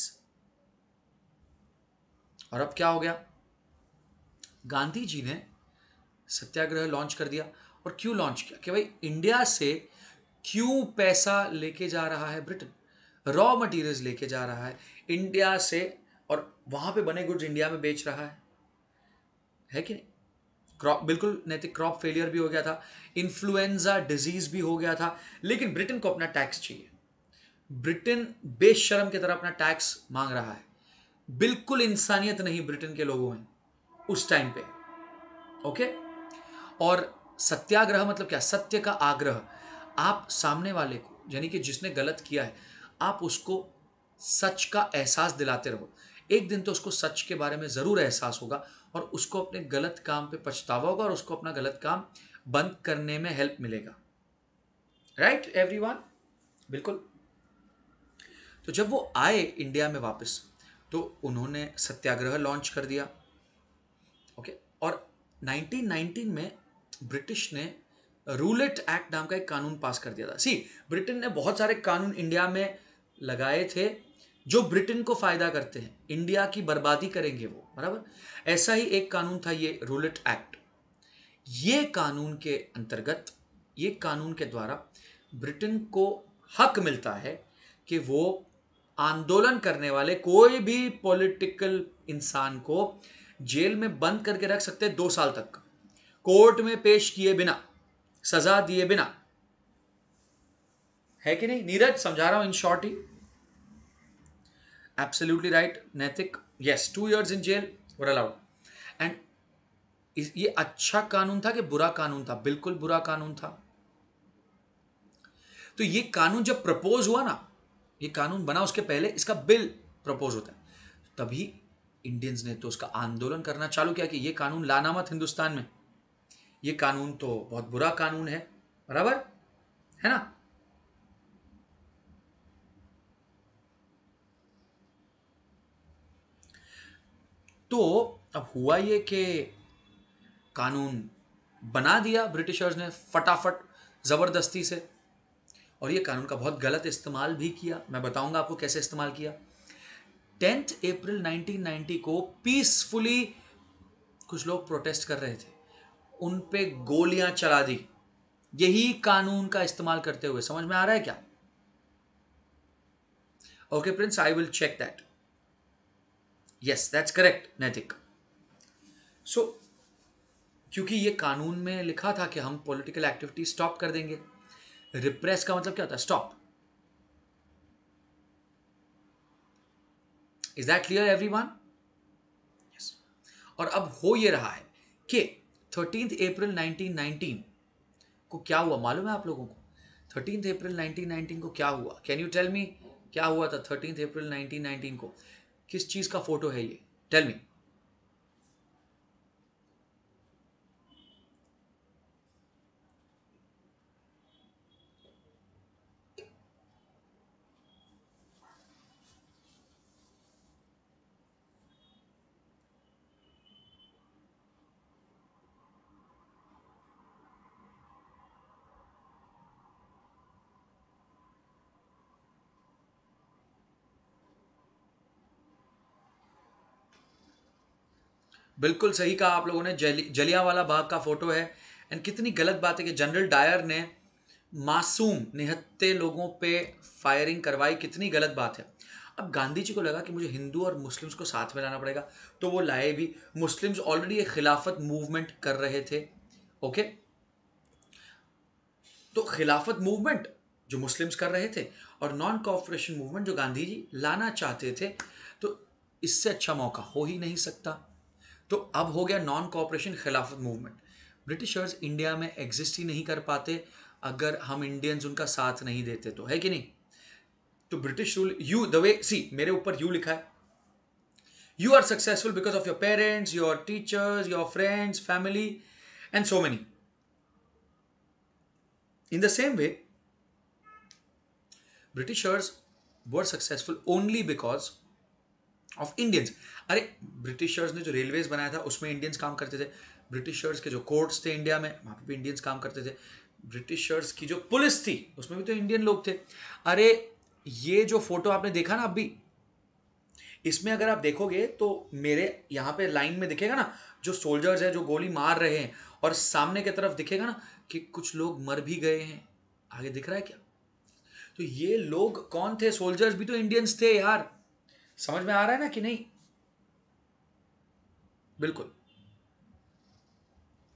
और अब क्या हो गया? गांधी जी ने सत्याग्रह लॉन्च कर दिया। और क्यों लॉन्च किया? कि भाई इंडिया से क्यों पैसा लेके जा रहा है ब्रिटेन, रॉ मटेरियल्स लेके जा रहा है इंडिया से, और वहां पे बने गुड्स इंडिया में बेच रहा है है कि नहीं? क्रॉप, बिल्कुल नैतिक, क्रॉप फेलियर भी हो गया था, इन्फ्लुएंजा डिजीज भी हो गया था, लेकिन ब्रिटेन को अपना टैक्स चाहिए। ब्रिटेन बेशर्म की तरह अपना टैक्स मांग रहा है। बिल्कुल इंसानियत नहीं ब्रिटेन के लोगों में उस टाइम पे। ओके। और सत्याग्रह मतलब क्या? सत्य का आग्रह। आप सामने वाले को, यानी कि जिसने गलत किया है, आप उसको सच का एहसास दिलाते रहो। एक दिन तो उसको सच के बारे में जरूर एहसास होगा और उसको अपने गलत काम पे पछतावा होगा और उसको अपना गलत काम बंद करने में हेल्प मिलेगा। Right everyone? बिल्कुल। तो जब वो आए इंडिया में वापस, तो उन्होंने सत्याग्रह लॉन्च कर दिया। ओके। और नाइनटीन नाइनटीन में ब्रिटिश ने रूलेट एक्ट नाम का एक कानून पास कर दिया था। सी, ब्रिटेन ने बहुत सारे कानून इंडिया में लगाए थे जो ब्रिटेन को फायदा करते हैं, इंडिया की बर्बादी करेंगे वो, बराबर। ऐसा ही एक कानून था ये रूलेट एक्ट। ये कानून के अंतर्गत, ये कानून के द्वारा ब्रिटेन को हक मिलता है कि वो आंदोलन करने वाले कोई भी पॉलिटिकल इंसान को जेल में बंद करके रख सकते हैं दो साल तक, कोर्ट में पेश किए बिना, सजा दिए बिना। है कि नहीं नीरज? समझा रहा हूं इन शॉर्ट ही। Absolutely right Naitik. Yes, two years in jail were allowed. And ये अच्छा कानून था कि बुरा कानून था? बिल्कुल बुरा कानून था। तो ये कानून जब प्रपोज हुआ ना, ये कानून बना उसके पहले इसका बिल प्रपोज होता है, तभी इंडियंस ने तो उसका आंदोलन करना चालू किया कि ये कानून लाना मत हिंदुस्तान में, ये कानून तो बहुत बुरा कानून है, बराबर है ना। तो अब हुआ ये कि कानून बना दिया ब्रिटिशर्स ने फटाफट, जबरदस्ती से, और ये कानून का बहुत गलत इस्तेमाल भी किया। मैं बताऊंगा आपको कैसे इस्तेमाल किया। टेंथ अप्रैल नाइनटीन नाइंटी को पीसफुली कुछ लोग प्रोटेस्ट कर रहे थे, उन पे गोलियां चला दी, यही कानून का इस्तेमाल करते हुए। समझ में आ रहा है क्या? Okay Prince, I will check that. Yes, that's correct Naitik. So क्योंकि ये कानून में लिखा था कि हम पॉलिटिकल एक्टिविटी स्टॉप कर देंगे। रिप्रेस का मतलब क्या होता है? Stop. Is that clear everyone? Yes. और अब हो ये रहा है कि थर्टींथ अप्रैल नाइनटीन नाइनटीन को क्या हुआ मालूम है आप लोगों को? थर्टींथ अप्रैल नाइनटीन नाइनटीन को क्या हुआ? कैन यू टेल मी क्या हुआ था थर्टींथ अप्रैल नाइनटीन नाइनटीन को? किस चीज का फोटो है ये? Tell me. बिल्कुल सही कहा आप लोगों ने, जलि जलियांवाला बाग का फोटो है। एंड कितनी गलत बात है कि जनरल डायर ने मासूम निहत्थे लोगों पे फायरिंग करवाई, कितनी गलत बात है। अब गांधी जी को लगा कि मुझे हिंदू और मुस्लिम्स को साथ में लाना पड़ेगा, तो वो लाए भी। मुस्लिम्स ऑलरेडी एक खिलाफत मूवमेंट कर रहे थे। ओके। तो खिलाफत मूवमेंट जो मुस्लिम्स कर रहे थे और नॉन कॉपरेशन मूवमेंट जो गांधी जी लाना चाहते थे, तो इससे अच्छा मौका हो ही नहीं सकता। तो अब हो गया non cooperation Khilafat movement. Britishers India में एग्जिस्ट ही नहीं कर पाते अगर हम इंडियंस उनका साथ नहीं देते, तो है कि नहीं? तो British rule, you the way, see मेरे ऊपर यू लिखा है, you are successful because of your parents, your teachers, your friends, family and so many. In the same way Britishers were successful only because of Indians. अरे Britishers ने जो railways बनाया था उसमें इंडियंस काम करते थे, ब्रिटिशर्स के जो कोर्ट्स थे इंडिया में वहां पे भी इंडियंस काम करते थे, ब्रिटिशर्स की जो पुलिस थी उसमें भी तो इंडियन लोग थे। अरे ये जो फोटो आपने देखा ना अभी, इसमें अगर आप देखोगे तो मेरे यहाँ पे लाइन में दिखेगा ना जो सोल्जर्स हैं जो गोली मार रहे हैं, और सामने की तरफ दिखेगा ना कि कुछ लोग मर भी गए हैं। आगे दिख रहा है क्या? तो ये लोग कौन थे? सोल्जर्स भी तो इंडियंस थे यार। समझ में आ रहा है ना कि नहीं? बिल्कुल।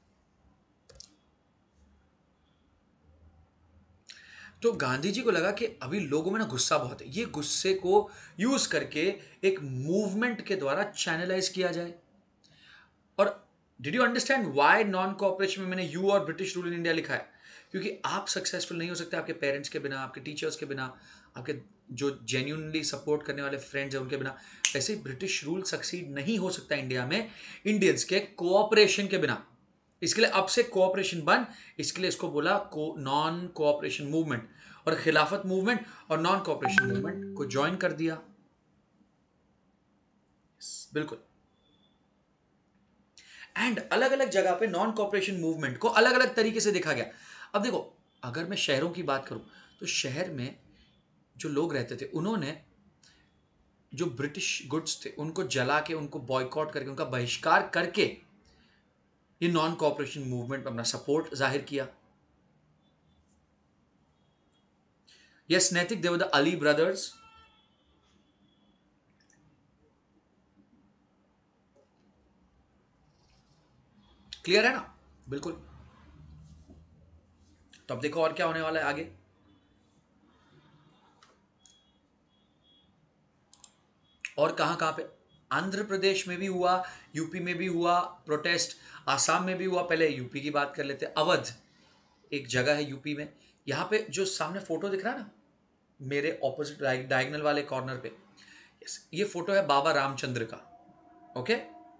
तो गांधी जी को लगा कि अभी लोगों में ना गुस्सा बहुत है, ये गुस्से को यूज करके एक मूवमेंट के द्वारा चैनलाइज किया जाए। और did you understand why non cooperation में मैंने यू और ब्रिटिश रूल इन इंडिया लिखा है? क्योंकि आप सक्सेसफुल नहीं हो सकते आपके पेरेंट्स के बिना, आपके टीचर्स के बिना, आपके जो जेन्यूनली सपोर्ट करने वाले फ्रेंड्स हैं उनके बिना। ऐसे ही ब्रिटिश रूल सक्सीड नहीं हो सकता इंडिया में इंडियंस के कोऑपरेशन के बिना। इसके लिए अब से कोऑपरेशन बन, इसके लिए इसको बोला को नॉन कोऑपरेशन मूवमेंट, और खिलाफत मूवमेंट और नॉन कोऑपरेशन मूवमेंट को ज्वाइन कर दिया। बिल्कुल। एंड अलग अलग जगह पे नॉन कॉपरेशन मूवमेंट को अलग अलग तरीके से देखा गया। अब देखो, अगर मैं शहरों की बात करूं तो शहर में जो लोग रहते थे उन्होंने जो ब्रिटिश गुड्स थे उनको जला के, उनको बॉयकॉट करके, उनका बहिष्कार करके ये नॉन कॉपरेशन मूवमेंट में अपना सपोर्ट जाहिर किया। Yes Naitik, they were the Ali brothers. Clear है ना? बिल्कुल। तो अब देखो और क्या होने वाला है आगे। और कहां कहां पे? आंध्र प्रदेश में भी हुआ, यूपी में भी हुआ प्रोटेस्ट, आसाम में भी हुआ। पहले यूपी की बात कर लेते हैं। अवध एक जगह है यूपी में, यहां पे जो सामने फोटो दिख रहा है ना, मेरे ऑपोजिट डायगनल वाले कॉर्नर पे, यस, ये फोटो है बाबा रामचंद्र का। ओके।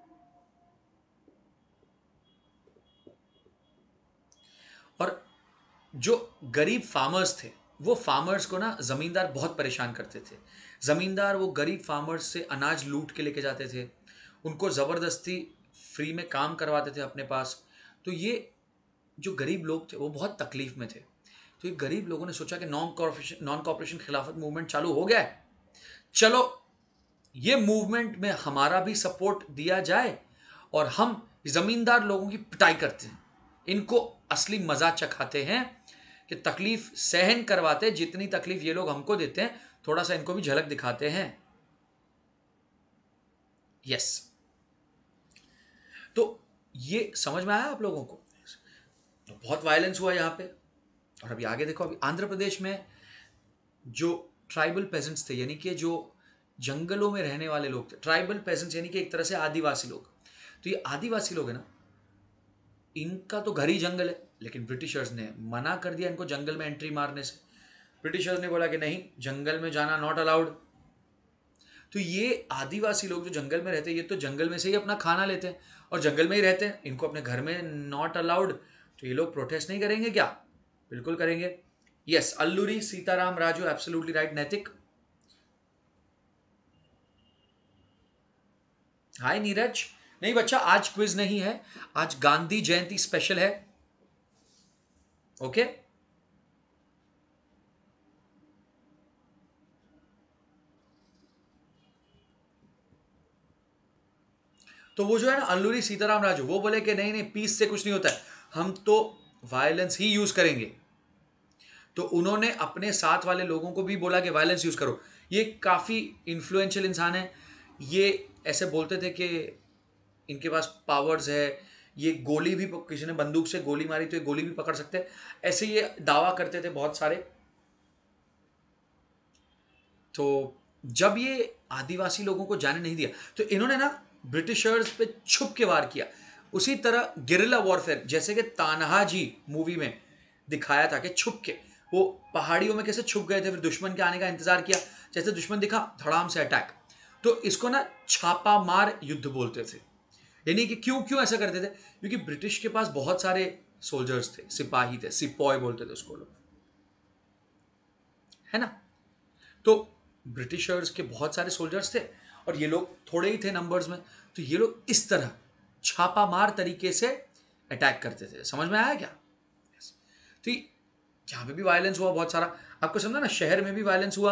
और जो गरीब फार्मर्स थे, वो फार्मर्स को ना जमींदार बहुत परेशान करते थे। जमींदार वो गरीब फार्मर्स से अनाज लूट के लेके जाते थे, उनको जबरदस्ती फ्री में काम करवाते थे अपने पास। तो ये जो गरीब लोग थे वो बहुत तकलीफ में थे। तो ये गरीब लोगों ने सोचा कि non cooperation non cooperation Khilafat movement चालू हो गया है, चलो ये मूवमेंट में हमारा भी सपोर्ट दिया जाए और हम जमींदार लोगों की पिटाई करते हैं, इनको असली मजा चखाते हैं कि तकलीफ सहन करवाते हैं, जितनी तकलीफ ये लोग हमको देते हैं थोड़ा सा इनको भी झलक दिखाते हैं। यस। तो ये समझ में आया आप लोगों को? तो बहुत वायलेंस हुआ यहाँ पे। और अभी आगे देखो, अभी आंध्र प्रदेश में जो ट्राइबल पेजेंट्स थे, यानी कि जो जंगलों में रहने वाले लोग थे, ट्राइबल पेजेंट्स यानी कि एक तरह से आदिवासी लोग। तो ये आदिवासी लोग है ना, इनका तो घर ही जंगल है, लेकिन ब्रिटिशर्स ने मना कर दिया इनको जंगल में एंट्री मारने से। ब्रिटिशर्स ने बोला कि नहीं, जंगल में जाना नॉट अलाउड। तो ये आदिवासी लोग जो जंगल में रहते हैं, ये तो जंगल में से ही अपना खाना लेते हैं और जंगल में ही रहते हैं, इनको अपने घर में नॉट अलाउड। तो ये लोग प्रोटेस्ट नहीं करेंगे क्या? बिल्कुल करेंगे। Yes, Alluri Sitaram Raju, absolutely right Naitik. Hi Neeraj. नहीं बच्चा, आज क्विज नहीं है, आज गांधी जयंती स्पेशल है। ओके। तो वो जो है ना अल्लूरी सीताराम राजू, वो बोले कि नहीं नहीं, पीस से कुछ नहीं होता है, हम तो वायलेंस ही यूज करेंगे। तो उन्होंने अपने साथ वाले लोगों को भी बोला कि वायलेंस यूज करो। ये काफी इन्फ्लुएंशियल इंसान है। ये ऐसे बोलते थे कि इनके पास पावर्स है, ये गोली भी, किसी ने बंदूक से गोली मारी तो ये गोली भी पकड़ सकते हैं, ऐसे ये दावा करते थे बहुत सारे। तो जब ये आदिवासी लोगों को जाने नहीं दिया तो इन्होंने ना ब्रिटिशर्स पे छुप के वार किया। उसी तरह गेरिल्ला वॉरफेयर, जैसे कि तान्हाजी मूवी में दिखाया था कि छुप के वो पहाड़ियों में कैसे छुप गए थे, फिर दुश्मन के आने का इंतजार किया, जैसे दुश्मन दिखा धड़ाम से अटैक। तो इसको ना छापा मार युद्ध बोलते थे। यानी कि क्यों क्यों ऐसा करते थे? क्योंकि ब्रिटिश के पास बहुत सारे सोल्जर्स थे, सिपाही थे, सिपॉय बोलते थे उसको लोग, है ना। तो ब्रिटिशर्स के बहुत सारे सोल्जर्स थे और ये लोग थोड़े ही थे नंबर्स में, तो ये लोग इस तरह छापामार तरीके से अटैक करते थे। समझ में आया क्या? yes. तो यहाँ पे भी वायलेंस हुआ बहुत सारा, आपको समझा ना, शहर में भी वायलेंस हुआ,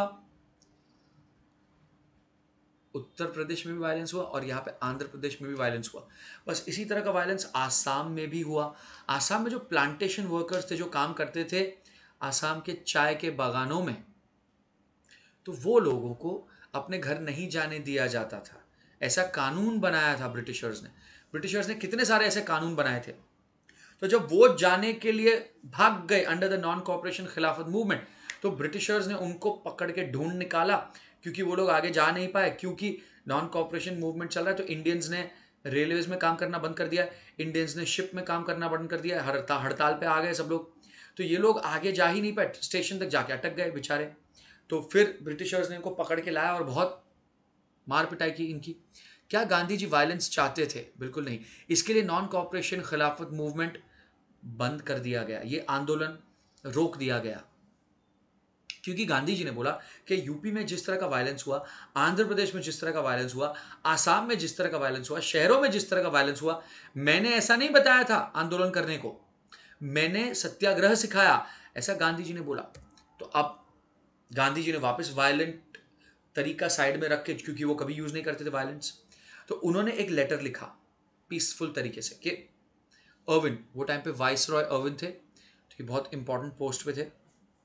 उत्तर प्रदेश में भी वायलेंस हुआ और यहाँ पे आंध्र प्रदेश में भी वायलेंस हुआ। बस इसी तरह का वायलेंस आसाम में भी हुआ। आसाम में जो प्लांटेशन वर्कर्स थे, जो काम करते थे आसाम के चाय के बागानों में, तो वो लोगों को अपने घर नहीं जाने दिया जाता था। ऐसा कानून बनाया था ब्रिटिशर्स ने। ब्रिटिशर्स ने कितने सारे ऐसे कानून बनाए थे। तो जब वो जाने के लिए भाग गए under the non cooperation Khilafat movement, तो ब्रिटिशर्स ने उनको पकड़ के ढूंढ निकाला, क्योंकि वो लोग आगे जा नहीं पाए, क्योंकि नॉन कॉपरेशन मूवमेंट चल रहा है। तो इंडियंस ने रेलवेज में काम करना बंद कर दिया, इंडियंस ने शिप में काम करना बंद कर दिया, हड़ताल हड़ताल पे आ गए सब लोग। तो ये लोग आगे जा ही नहीं पाए, स्टेशन तक जाके अटक गए बेचारे। तो फिर ब्रिटिशर्स ने इनको पकड़ के लाया और बहुत मार पिटाई की इनकी। क्या गांधी जी वायलेंस चाहते थे? बिल्कुल नहीं। इसके लिए नॉन कॉपरेशन खिलाफत मूवमेंट बंद कर दिया गया, ये आंदोलन रोक दिया गया, क्योंकि गांधी जी ने बोला कि यूपी में जिस तरह का वायलेंस हुआ, आंध्र प्रदेश में जिस तरह का वायलेंस हुआ, आसाम में जिस तरह का वायलेंस हुआ, शहरों में जिस तरह का वायलेंस हुआ, मैंने ऐसा नहीं बताया था आंदोलन करने को, मैंने सत्याग्रह सिखाया, ऐसा गांधी जी ने बोला। तो अब गांधी जी ने वापस वायलेंट तरीका साइड में रख के, क्योंकि वो कभी यूज नहीं करते थे वायलेंस, तो उन्होंने एक लेटर लिखा पीसफुल तरीके से कि अर्विन, वो टाइम पे वाइस रॉय अर्विन थे, तो ये बहुत इंपॉर्टेंट पोस्ट पे थे,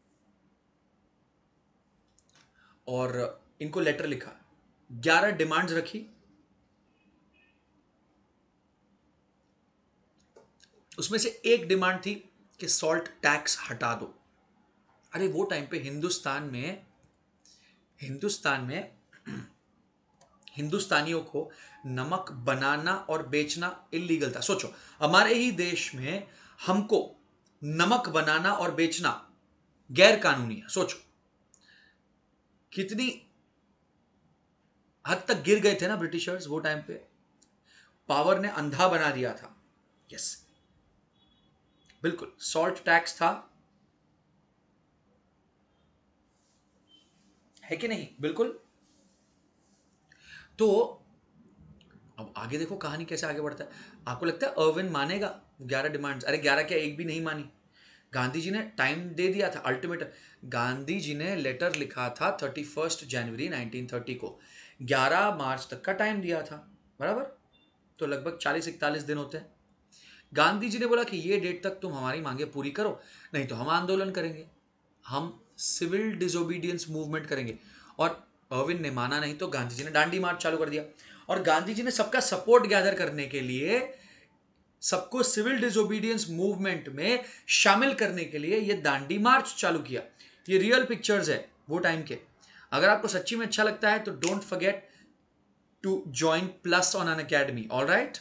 और इनको लेटर लिखा, ग्यारह डिमांड्स रखी। उसमें से एक डिमांड थी कि सॉल्ट टैक्स हटा दो। अरे वो टाइम पे हिंदुस्तान में हिंदुस्तान में हिंदुस्तानियों को नमक बनाना और बेचना इलीगल था। सोचो, हमारे ही देश में हमको नमक बनाना और बेचना गैर कानूनी है। सोचो कितनी हद तक गिर गए थे ना ब्रिटिशर्स वो टाइम पे, पावर ने अंधा बना दिया था। यस, बिल्कुल, सॉल्ट टैक्स था, है कि नहीं? बिल्कुल। तो अब आगे देखो कहानी कैसे आगे बढ़ता है। आपको लगता है अर्विन मानेगा ग्यारह डिमांड्स? अरे ग्यारह क्या, एक भी नहीं मानी। गांधी जी ने टाइम दे दिया था अल्टीमेट। गांधी जी ने लेटर लिखा था thirty first January nineteen thirty को, ग्यारह मार्च तक का टाइम दिया था, बराबर? तो लगभग चालीस इकतालीस दिन होते हैं। गांधी जी ने बोला कि ये डेट तक तुम हमारी मांगे पूरी करो, नहीं तो हम आंदोलन करेंगे, हम सिविल डिसोबीडियंस मूवमेंट करेंगे। और अर्विन ने माना नहीं, तो गांधी जी ने डांडी मार्च चालू कर दिया। और गांधी जी ने सबका सपोर्ट गैदर करने के लिए, सबको सिविल डिसोबीडियंस मूवमेंट में शामिल करने के लिए ये दांडी मार्च चालू किया। ये रियल पिक्चर्स है वो टाइम के। अगर आपको सच्ची में अच्छा लगता है तो don't forget to join Plus on Unacademy, all right?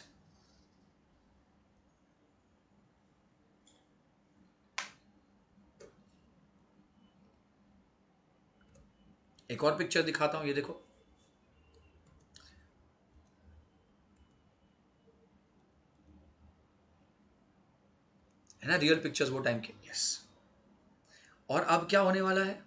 एक और पिक्चर दिखाता हूं, ये देखो। है ना रियल पिक्चर्स वो टाइम के? यस। और अब क्या होने वाला है,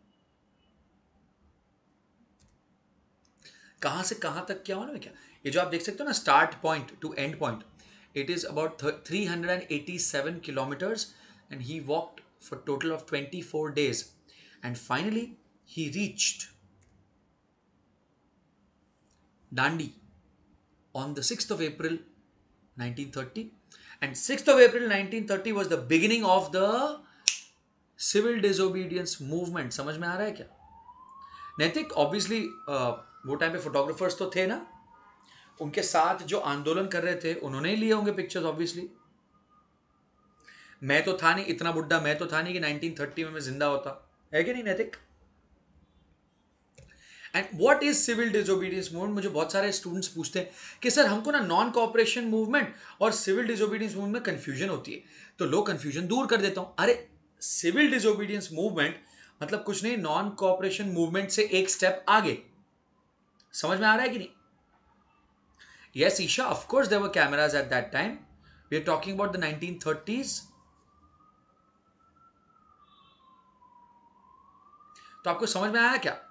कहां से कहां तक क्या होना है क्या? ये जो आप देख सकते हो ना, start point to end point, it is about three hundred eighty seven kilometres, and he walked for total of twenty four days, and finally he reached Dandi on the sixth of April nineteen thirty, and sixth of April nineteen thirty was the beginning of the civil disobedience movement। समझ में आ रहा है क्या? नैतिक, obviously वो time पे photographers तो थे ना, उनके साथ जो आंदोलन कर रहे थे उन्होंने ही लिए होंगे पिक्चर्स ऑब्वियसली। मैं तो था नहीं इतना बुढ़ा, मैं तो था नहीं कि नाइनटीन थर्टी में मैं जिंदा होता, है कि नहीं Naitik? And what is civil disobedience movement? मुझे बहुत सारे स्टूडेंट्स पूछते हैं कि सर हमको ना नॉन कॉपरेशन मूवमेंट और सिविल डिसोबीडियंस मूवमेंट में कंफ्यूजन होती है, तो लो कंफ्यूजन दूर कर देता हूं। अरे सिविल डिसोबीडियंस मूवमेंट मतलब कुछ नहीं, नॉन कॉपरेशन मूवमेंट से एक स्टेप आगे। समझ में आ रहा है कि नहीं? Yes Isha, of course there were cameras at that time, we are talking about the nineteen thirties. तो आपको समझ में आया क्या?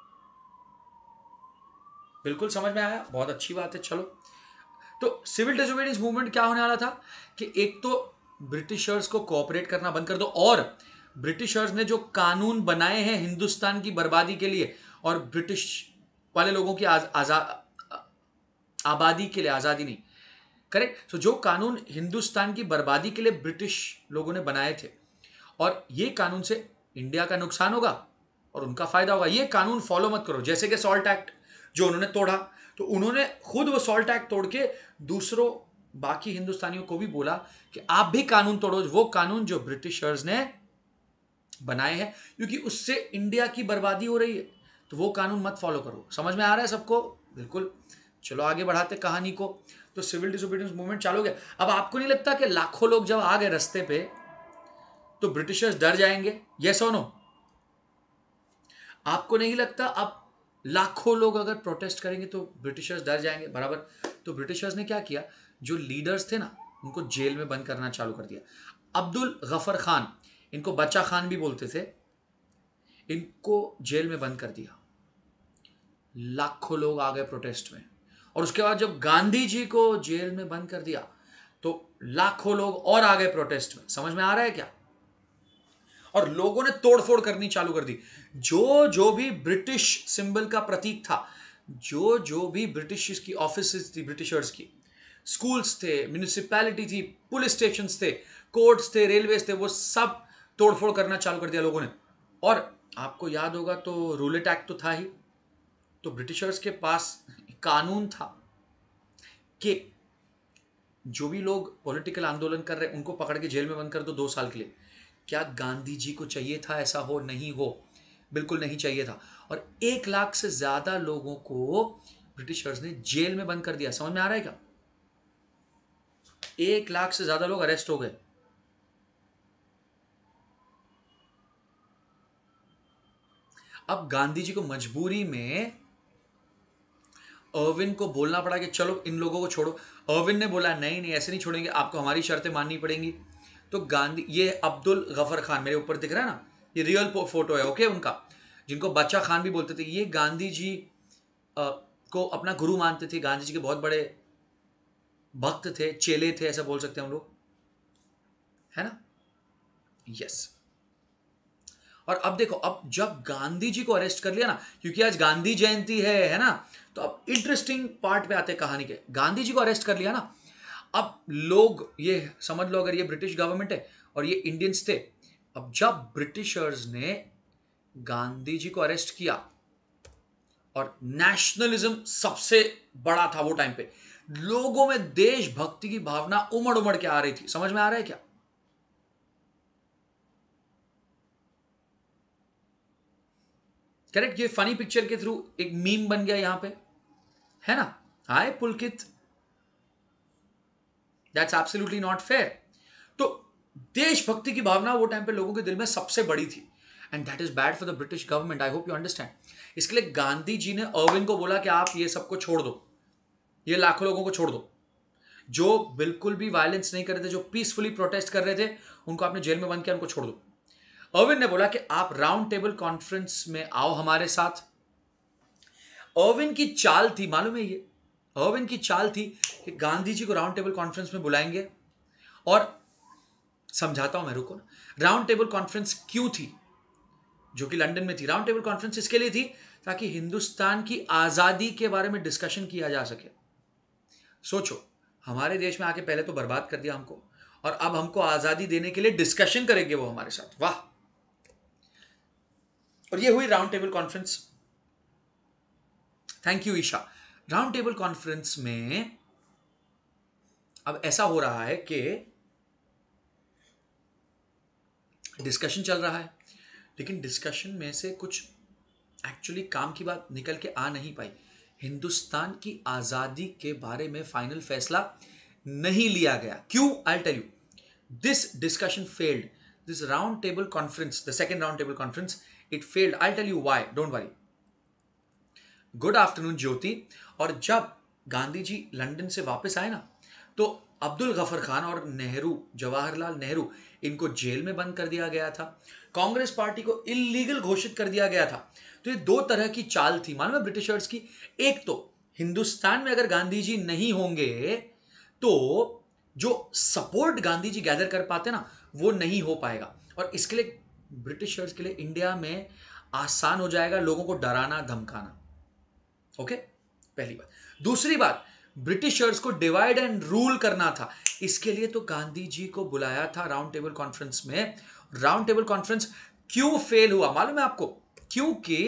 बिल्कुल समझ में आया, बहुत अच्छी बात है। चलो, तो सिविल डिसोबीडियंस मूवमेंट क्या होने वाला था कि एक तो ब्रिटिशर्स को कोऑपरेट करना बंद कर दो, और ब्रिटिशर्स ने जो कानून बनाए हैं हिंदुस्तान की बर्बादी के लिए और ब्रिटिश वाले लोगों की आज, आजा, आबादी के लिए, आजादी नहीं, करेक्ट। सो जो कानून हिंदुस्तान की बर्बादी के लिए ब्रिटिश लोगों ने बनाए थे, और ये कानून से इंडिया का नुकसान होगा और उनका फायदा होगा, ये कानून फॉलो मत करो। जैसे कि सॉल्ट एक्ट जो उन्होंने तोड़ा, तो उन्होंने खुद वो सॉल्ट एक्ट तोड़ के दूसरों बाकी हिंदुस्तानियों को भी बोला कि आप भी कानून तोड़ो, वो कानून जो ब्रिटिशर्स ने बनाए हैं, क्योंकि उससे इंडिया की बर्बादी हो रही है, तो वो कानून मत फॉलो करो। समझ में आ रहा है सबको? बिल्कुल। चलो आगे बढ़ाते कहानी को। तो सिविल डिसोबीडियंस मूवमेंट चालू हो गया। अब आपको नहीं लगता कि लाखों लोग जब आ गए रास्ते पे तो ब्रिटिशर्स डर जाएंगे? यस और नो? आपको नहीं लगता अब लाखों लोग अगर प्रोटेस्ट करेंगे तो ब्रिटिशर्स डर जाएंगे? बराबर। तो ब्रिटिशर्स ने क्या किया, जो लीडर्स थे ना उनको जेल में बंद करना चालू कर दिया। अब्दुल गफर खान, इनको बच्चा खान भी बोलते थे, इनको जेल में बंद कर दिया। लाखों लोग आ गए प्रोटेस्ट में। और उसके बाद जब गांधी जी को जेल में बंद कर दिया तो लाखों लोग और आ गए प्रोटेस्ट में। समझ में आ रहा है क्या? और लोगों ने तोड़फोड़ करनी चालू कर दी। जो जो भी ब्रिटिश सिंबल का प्रतीक था, जो जो भी ब्रिटिश की ऑफिस थी, ब्रिटिशर्स की स्कूल्स थे, म्यूनिसिपैलिटी थी, पुलिस स्टेशन थे, कोर्ट्स थे, रेलवेज थे, वो सब तोड़फोड़ करना चालू कर दिया लोगों ने। और आपको याद होगा तो रूलेट एक्ट तो था ही। तो ब्रिटिशर्स के पास कानून था कि जो भी लोग पॉलिटिकल आंदोलन कर रहे हैं उनको पकड़ के जेल में बंद कर दो दो साल के लिए। क्या गांधी जी को चाहिए था ऐसा हो? नहीं हो, बिल्कुल नहीं चाहिए था। और एक लाख से ज्यादा लोगों को ब्रिटिशर्स ने जेल में बंद कर दिया। समझ में आ रहा है क्या? एक लाख से ज्यादा लोग अरेस्ट हो गए। अब गांधी जी को मजबूरी में अर्विन को बोलना पड़ा कि चलो इन लोगों को छोड़ो। अर्विन ने बोला नहीं नहीं ऐसे नहीं छोड़ेंगे, आपको हमारी शर्तें माननी पड़ेंगी। तो गांधी, ये अब्दुल गफर खान मेरे ऊपर दिख रहा है ना, ये रियल फोटो है ओके उनका, जिनको बच्चा खान भी बोलते थे। ये गांधी जी अ, को अपना गुरु मानते थे, गांधी जी के बहुत बड़े भक्त थे, चेले थे, ऐसा बोल सकते हैं हम लोग, है ना? यस। और अब देखो, अब जब गांधी जी को अरेस्ट कर लिया ना, क्योंकि आज गांधी जयंती है है ना, तो अब इंटरेस्टिंग पार्ट पे आते हैं कहानी के। गांधी जी को अरेस्ट कर लिया ना, अब लोग ये समझ लो, अगर ये ब्रिटिश गवर्नमेंट है और ये इंडियंस थे, अब जब ब्रिटिशर्स ने गांधी जी को अरेस्ट किया, और नेशनलिज्म सबसे बड़ा था वो टाइम पे, लोगों में देशभक्ति की भावना उमड़ उमड़ के आ रही थी। समझ में आ रहा है क्या? करेक्ट। ये फनी पिक्चर के थ्रू एक मीम बन गया यहां पे, है ना? Hi Pulkit, that's absolutely not fair. तो देशभक्ति की भावना वो टाइम पे लोगों के दिल में सबसे बड़ी थी, and that is bad for the British government. I hope you understand. इसके लिए गांधी जी ने अर्विन को बोला कि आप ये सबको छोड़ दो, ये लाखों लोगों को छोड़ दो, जो बिल्कुल भी वायलेंस नहीं कर रहे थे, जो पीसफुली प्रोटेस्ट कर रहे थे, उनको आपने जेल में बंद किया, उनको छोड़ दो। अर्विन ने बोला कि आप राउंड टेबल कॉन्फ्रेंस में आओ हमारे साथ। अर्विन की चाल थी, मालूम है ये, अर्विन की चाल थी कि गांधी जी को राउंड टेबल कॉन्फ्रेंस में बुलाएंगे। और समझाता हूं मैं, रुको ना। राउंड टेबल कॉन्फ्रेंस क्यों थी, जो कि लंदन में थी? राउंड टेबल कॉन्फ्रेंस इसके लिए थी ताकि हिंदुस्तान की आजादी के बारे में डिस्कशन किया जा सके। सोचो, हमारे देश में आके पहले तो बर्बाद कर दिया हमको, और अब हमको आजादी देने के लिए डिस्कशन करेंगे वो हमारे साथ। वाह। और ये हुई round table conference. Thank you Isha. Round table conference में अब ऐसा हो रहा है कि डिस्कशन चल रहा है, लेकिन डिस्कशन में से कुछ एक्चुअली काम की बात निकल के आ नहीं पाई। हिंदुस्तान की आजादी के बारे में फाइनल फैसला नहीं लिया गया। क्यों? I tell you. This discussion failed, this round table conference, the second round table conference, it failed. I tell you why, don't worry. Good afternoon Jyoti. और जब गांधी जी लंदन से वापस आए ना, तो अब्दुल गफर खान और नेहरू, जवाहरलाल नेहरू, इनको जेल में बंद कर दिया गया था। कांग्रेस पार्टी को इलीगल घोषित कर दिया गया था। तो ये दो तरह की चाल थी मालूम है ब्रिटिशर्स की। एक तो हिंदुस्तान में अगर गांधी जी नहीं होंगे तो जो सपोर्ट गांधी जी गैदर कर पाते ना, वो नहीं हो पाएगा। और इसके लिए ब्रिटिशर्स के लिए इंडिया में आसान हो जाएगा लोगों को डराना धमकाना। ओके, पहली बात। दूसरी बात, ब्रिटिशर्स को डिवाइड एंड रूल करना था। इसके लिए तो गांधी जी को बुलाया था राउंड टेबल कॉन्फ्रेंस में। राउंड टेबल कॉन्फ्रेंस क्यों फेल हुआ मालूम है आपको? क्योंकि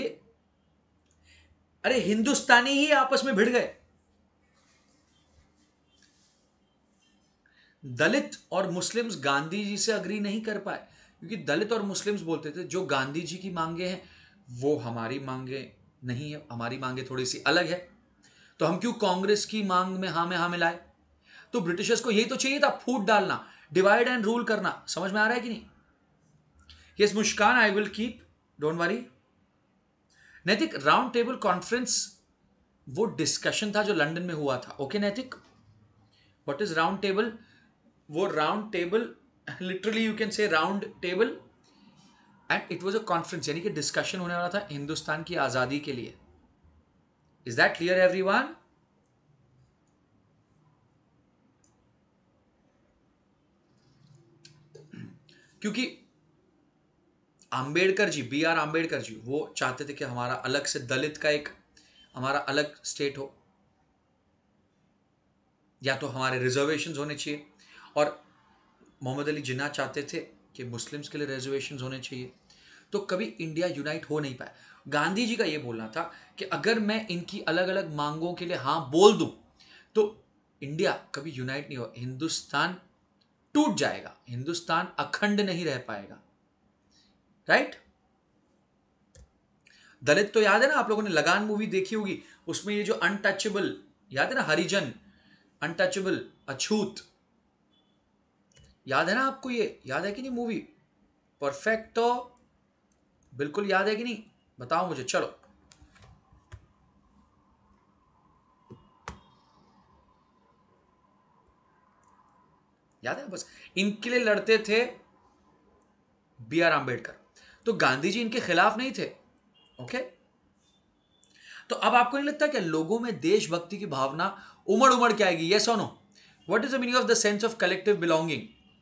अरे हिंदुस्तानी ही आपस में भिड़ गए। दलित और मुस्लिम्स गांधी जी से अग्री नहीं कर पाए, क्योंकि दलित और मुस्लिम्स बोलते थे जो गांधी जी की मांगे हैं वो हमारी मांगे नहीं है, हमारी मांगे थोड़ी सी अलग है, तो हम क्यों कांग्रेस की मांग में हाँ में हाँ मिलाए। तो ब्रिटिशर्स को यही तो चाहिए था, फूट डालना, डिवाइड एंड रूल करना। समझ में आ रहा है कि नहीं? Yes Muskan, I will keep, don't worry. Naitik, round table conference वो डिस्कशन था जो लंदन में हुआ था। Okay Naitik, what is round table? वो round table, literally you can say round table, and it was a conference, यानी कि डिस्कशन होने वाला था हिंदुस्तान की आजादी के लिए। Is that clear everyone? क्योंकि आंबेडकर जी, बी आर आंबेडकर जी, वो चाहते थे कि हमारा अलग से दलित का एक हमारा अलग स्टेट हो, या तो हमारे रिजर्वेशन होने चाहिए, और मोहम्मद अली जिन्ना चाहते थे कि मुस्लिम्स के लिए रिजर्वेशन होने चाहिए। तो कभी इंडिया यूनाइट हो नहीं पाया। गांधी जी का ये बोलना था कि अगर मैं इनकी अलग अलग मांगों के लिए हाँ बोल दूं तो इंडिया कभी यूनाइट नहीं हो, हिंदुस्तान टूट जाएगा, हिंदुस्तान अखंड नहीं रह पाएगा। राइट? दलित तो याद है ना, आप लोगों ने लगान मूवी देखी होगी, उसमें ये जो अनटचेबल, याद है ना, हरिजन, अनटचेबल, अछूत, याद है ना आपको? ये याद है कि नहीं मूवी? परफेक्ट, तो बिल्कुल याद है कि नहीं? बताओ मुझे, चलो। याद है? बस इनके लिए लड़ते थे बी आर आंबेडकर, तो गांधी जी इनके खिलाफ नहीं थे। ओके, तो अब आपको नहीं लगता कि लोगों में देशभक्ति की भावना उमड़ उमड़ के आएगी? यस और no? What is the meaning of the sense of collective belonging?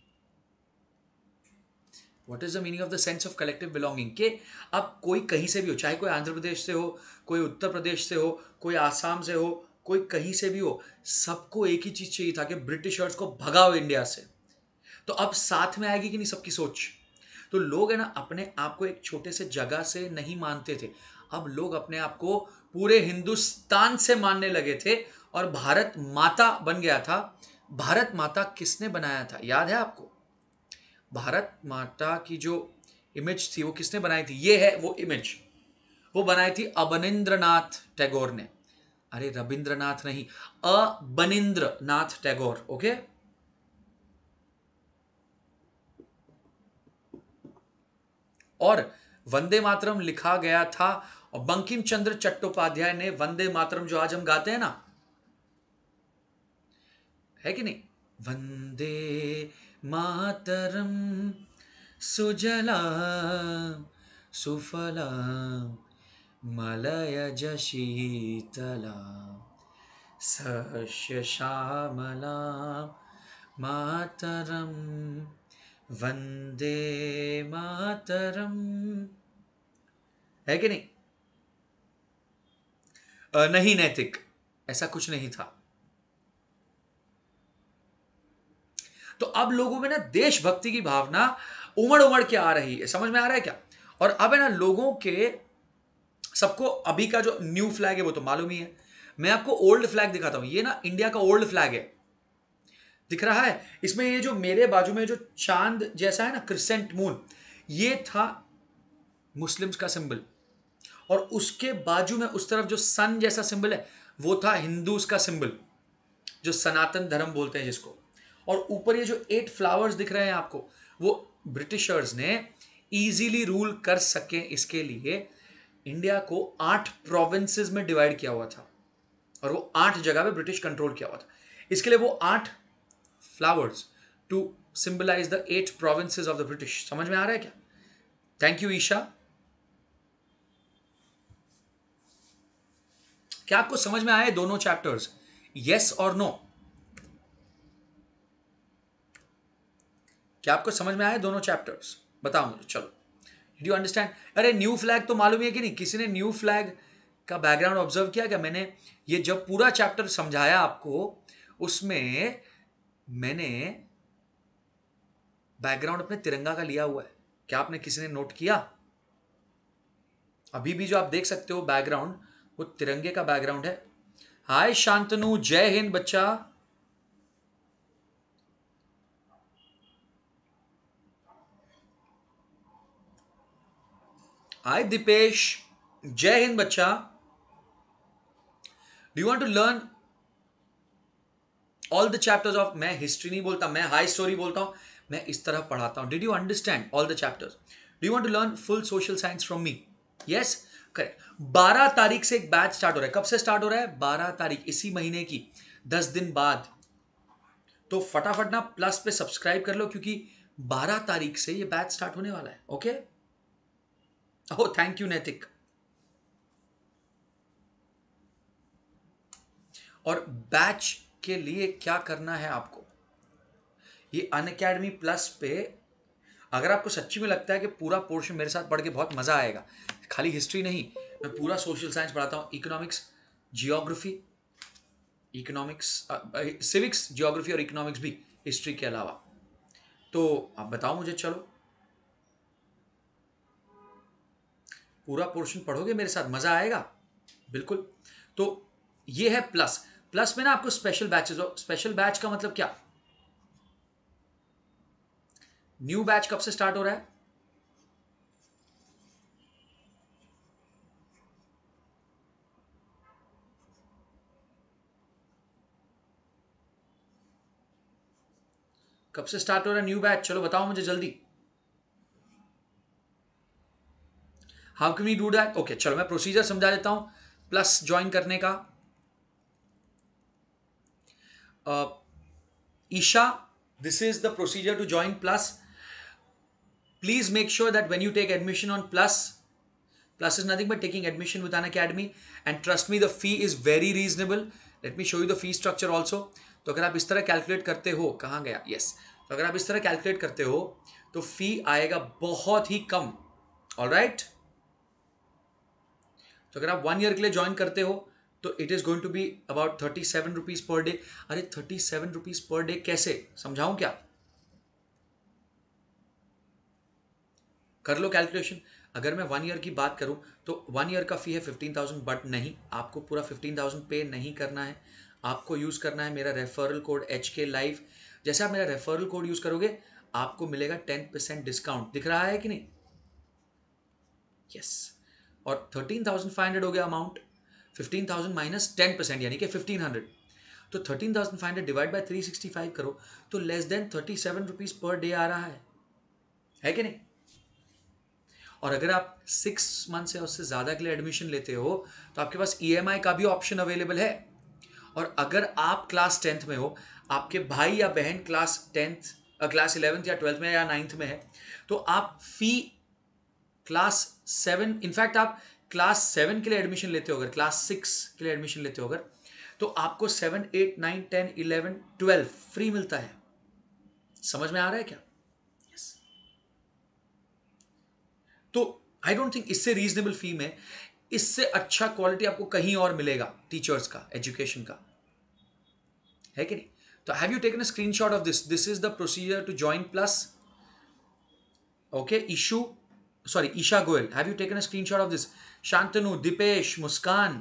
What is the meaning of the sense of collective belonging? कि अब कोई कहीं से भी हो, चाहे कोई आंध्र प्रदेश से हो, कोई उत्तर प्रदेश से हो, कोई आसाम से हो, कोई कहीं से भी हो, सबको एक ही चीज चाहिए था कि ब्रिटिशर्स को भगाओ इंडिया से। तो अब साथ में आएगी कि नहीं सबकी सोच? तो लोग है ना अपने आप को एक छोटे से जगह से नहीं मानते थे, अब लोग अपने आप को पूरे हिंदुस्तान से मानने लगे थे, और भारत माता बन गया था। भारत माता किसने बनाया था, याद है आपको? भारत माता की जो इमेज थी वो किसने बनाई थी? ये है वो इमेज, वो बनाई थी अबनिंद्रनाथ टैगोर ने। अरे रविंद्रनाथ नहीं, अबनिंद्रनाथ टैगोर। ओके, और वंदे मातरम लिखा गया था, और बंकिम चंद्र चट्टोपाध्याय ने वंदे मातरम जो आज हम गाते हैं ना, है कि नहीं? वंदे मातरम सुजला सुफला मलयज शीतला सस्य श्यामला मातरम वंदे मातरम। है कि नहीं? अ, नहीं नैतिक, ऐसा कुछ नहीं था। तो अब लोगों में ना देशभक्ति की भावना उमड़ उमड़ के आ रही है। समझ में आ रहा है क्या? और अब है ना लोगों के, सबको अभी का जो न्यू फ्लैग है वो तो मालूम ही है। मैं आपको ओल्ड फ्लैग दिखाता हूं, ये ना इंडिया का ओल्ड फ्लैग है, दिख रहा है? इसमें ये जो मेरे बाजू में जो चांद जैसा है ना, क्रिसेंट मून, ये था मुस्लिम्स का सिंबल, और उसके बाजू में उस तरफ जो सन जैसा सिंबल है वो था हिंदूज का सिंबल, जो सनातन धर्म बोलते हैं जिसको। और ऊपर ये जो एट फ्लावर्स दिख रहे हैं आपको, वो ब्रिटिशर्स ने इजीली रूल कर सके इसके लिए इंडिया को आठ प्रोविंसेस में डिवाइड किया हुआ था, और वो आठ जगह पे ब्रिटिश कंट्रोल किया हुआ था। इसके लिए वो आठ flowers to symbolise the eight provinces of the British. समझ में आ रहा है क्या? Thank you Isha. क्या आपको समझ में आए दोनों चैप्टर्स? यस और नो? क्या आपको समझ में आए दोनों चैप्टर्स? बताओ मुझे, चलो। Do you understand? अरे न्यू फ्लैग तो मालूम है कि नहीं? किसी ने न्यू फ्लैग का बैकग्राउंड ऑब्जर्व किया क्या? मैंने ये जब पूरा चैप्टर समझाया आपको, उसमें मैंने बैकग्राउंड अपने तिरंगा का लिया हुआ है। क्या आपने किसी ने नोट किया? अभी भी जो आप देख सकते हो बैकग्राउंड, वो तिरंगे का बैकग्राउंड है। हाय शांतनु, जय हिंद बच्चा। हाय दीपेश, जय हिंद बच्चा। Do you want to learn all the chapters of, मैं हिस्ट्री नहीं बोलता, मैं हाई स्टोरी बोलता हूं, मैं इस तरह पढ़ाता हूं। Did you understand all the chapters? Do you want to learn full social science from me? Yes, correct. बारह तारीख से एक बैच स्टार्ट हो रहा है। कब से स्टार्ट हो रहा है? बारह तारीख, इसी महीने की, दस दिन बाद। तो फटाफट ना प्लस पे सब्सक्राइब कर लो, क्योंकि बारह तारीख से ये बैच स्टार्ट होने वाला है। ओके, ओह थैंक यू नैतिक। और बैच के लिए क्या करना है आपको, ये अनअकैडमी प्लस पे, अगर आपको सच्ची में लगता है कि पूरा पोर्शन मेरे साथ पढ़ के बहुत मजा आएगा, खाली हिस्ट्री नहीं, मैं पूरा सोशल साइंस पढ़ाता हूँ, economics, geography, economics, civics, geography और इकोनॉमिक्स भी, हिस्ट्री के अलावा। तो आप बताओ मुझे, चलो पूरा पोर्शन पढ़ोगे मेरे साथ, मजा आएगा बिल्कुल। तो ये है प्लस। प्लस में ना आपको स्पेशल बैचेस, स्पेशल बैच का मतलब क्या? न्यू बैच कब से स्टार्ट हो रहा है? कब से स्टार्ट हो रहा है न्यू बैच? चलो बताओ मुझे जल्दी। How can we do that? Okay, चलो मैं प्रोसीजर समझा देता हूं प्लस ज्वाइन करने का। Isha, this is the procedure to join Plus. Please make sure that when you take admission on Plus, Plus is nothing but taking admission with Unacademy, and trust me, the fee is very reasonable. Let me show you the fee structure also. तो अगर आप इस तरह calculate करते हो, कहाँ गया? Yes, तो अगर आप इस तरह कैलकुलेट करते हो तो फी आएगा बहुत ही कम। ऑल राइट, तो अगर आप वन ईयर के लिए ज्वाइन करते हो तो it is going to be about thirty seven rupees per day. अरे thirty seven rupees per day कैसे, समझाऊं क्या? कर लो कैलकुलेशन। अगर मैं वन ईयर की बात करूं तो वन ईयर का फी है फिफ्टीन थाउजेंड, बट नहीं, आपको पूरा फिफ्टीन थाउजेंड पे नहीं करना है। आपको यूज़ करना है मेरा referral code H K live. जैसे आप मेरा रेफरल कोड यूज़ करोगे आपको मिलेगा टेन परसेंट डिस्काउंट। दिख रहा है कि नहीं? यस, और थर्टीन थाउजेंड फाइव हंड्रेड हो गया amount. Fifteen thousand minus ten percent यानी कि फिफ्टीन हंड्रेड। तो thirteen thousand five hundred divide by three sixty five करो तो less than thirty seven rupees per day आ रहा है, है कि नहीं? और अगर आप सिक्स मंथ से उससे ज़्यादा के लिए एडमिशन लेते हो तो आपके पास ईएमआई का भी ऑप्शन अवेलेबल है। और अगर आप क्लास टेंथ में हो, आपके भाई या बहन क्लास टेंथ, क्लास इलेवेंथ या ट्वेल्थ में या नाइन्थ में है, तो आप फी क्लास सेवन, इनफैक्ट आप क्लास सेवन के लिए एडमिशन लेते हो, अगर क्लास सिक्स के लिए एडमिशन लेते हो अगर, तो आपको seven eight nine ten eleven twelve free मिलता है। समझ में आ रहा है क्या? यस। तो आई डोंट थिंक इससे रीजनेबल फी में इससे अच्छा क्वालिटी आपको कहीं और मिलेगा टीचर्स का, एजुकेशन का, है कि नहीं? तो have you taken a screenshot of this? This is the procedure to join Plus. Okay, Ishu, sorry Isha Goyal, have you taken a screenshot of this? Shantanu, Dipesh, Muskan,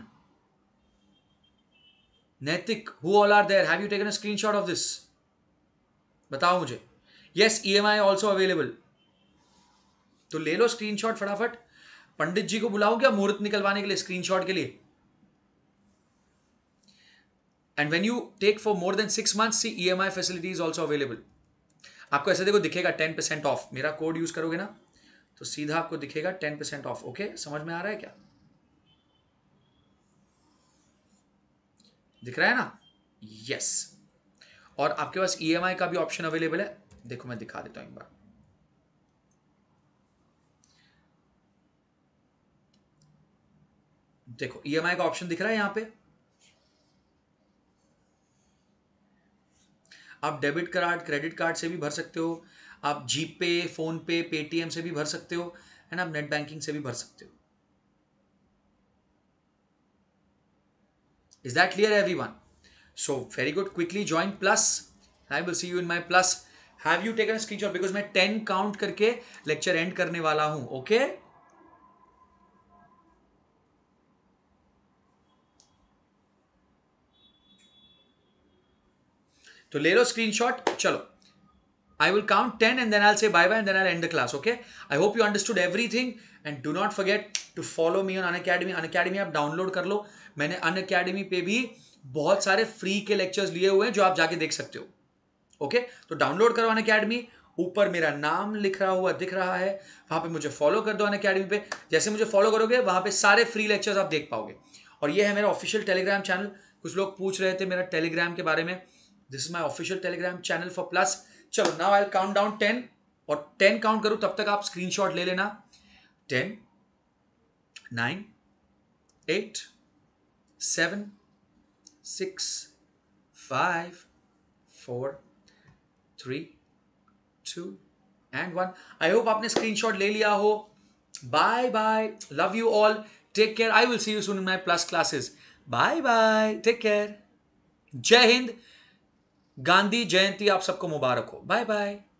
Naitik, who all are there? Have you taken a screenshot of this? बताओ मुझे। Yes, EMI also available. तो ले लो screenshot फटाफट। पंडित जी को बुलाओ क्या मुहूर्त निकलवाने के लिए, स्क्रीनशॉट के लिए? And when you take for more than six months, see EMI facility is also available. आपको ऐसे देखो दिखेगा टेन परसेंट ऑफ, मेरा कोड यूज करोगे ना तो सीधा आपको दिखेगा टेन परसेंट ऑफ। ओके, समझ में आ रहा है क्या? दिख रहा है ना? यस। और आपके पास ईएमआई का भी ऑप्शन अवेलेबल है। देखो मैं दिखा देता हूं एक बार। देखो ईएमआई का ऑप्शन दिख रहा है यहां पे। आप डेबिट कार्ड, क्रेडिट कार्ड से भी भर सकते हो, आप जीपे, फोन पे, पेटीएम से भी भर सकते हो, एंड आप नेट बैंकिंग से भी भर सकते हो। Is that clear everyone? So very good, quickly join Plus. I will see you in my Plus. Have you taken screenshot? Because मैं टेन काउंट करके लेक्चर एंड करने वाला हूं। Okay okay? तो ले लो स्क्रीनशॉट। चलो, I will count ten and then I'll say bye bye and then I'll end the class. Okay, I hope you understood everything and do not forget to follow me on Unacademy. Unacademy आप download कर लो, मैंने Unacademy पे भी बहुत सारे free के lectures लिए हुए हैं जो आप जाके देख सकते हो। Okay okay? तो डाउनलोड करो अनअकैडमी, ऊपर मेरा नाम लिख रहा हुआ दिख रहा है, वहां पे मुझे फॉलो कर दो अनअकैडमी पे। जैसे मुझे फॉलो करोगे वहां पे सारे फ्री लेक्चर्स आप देख पाओगे। और ये है मेरा ऑफिशियल टेलीग्राम चैनल। कुछ लोग पूछ रहे थे मेरा टेलीग्राम के बारे में, this is my official Telegram channel for plus. चलो now I count down ten, और टेन काउंट करूं तब तक आप स्क्रीनशॉट ले लेना। Ten, nine, eight, seven, six, five, four, three, two and one. I hope आपने स्क्रीनशॉट ले लिया हो। Bye bye, love you all, take care, I will see you soon in my plus classes. Bye bye, take care, जय हिंद, गांधी जयंती आप सबको मुबारक हो। Bye bye.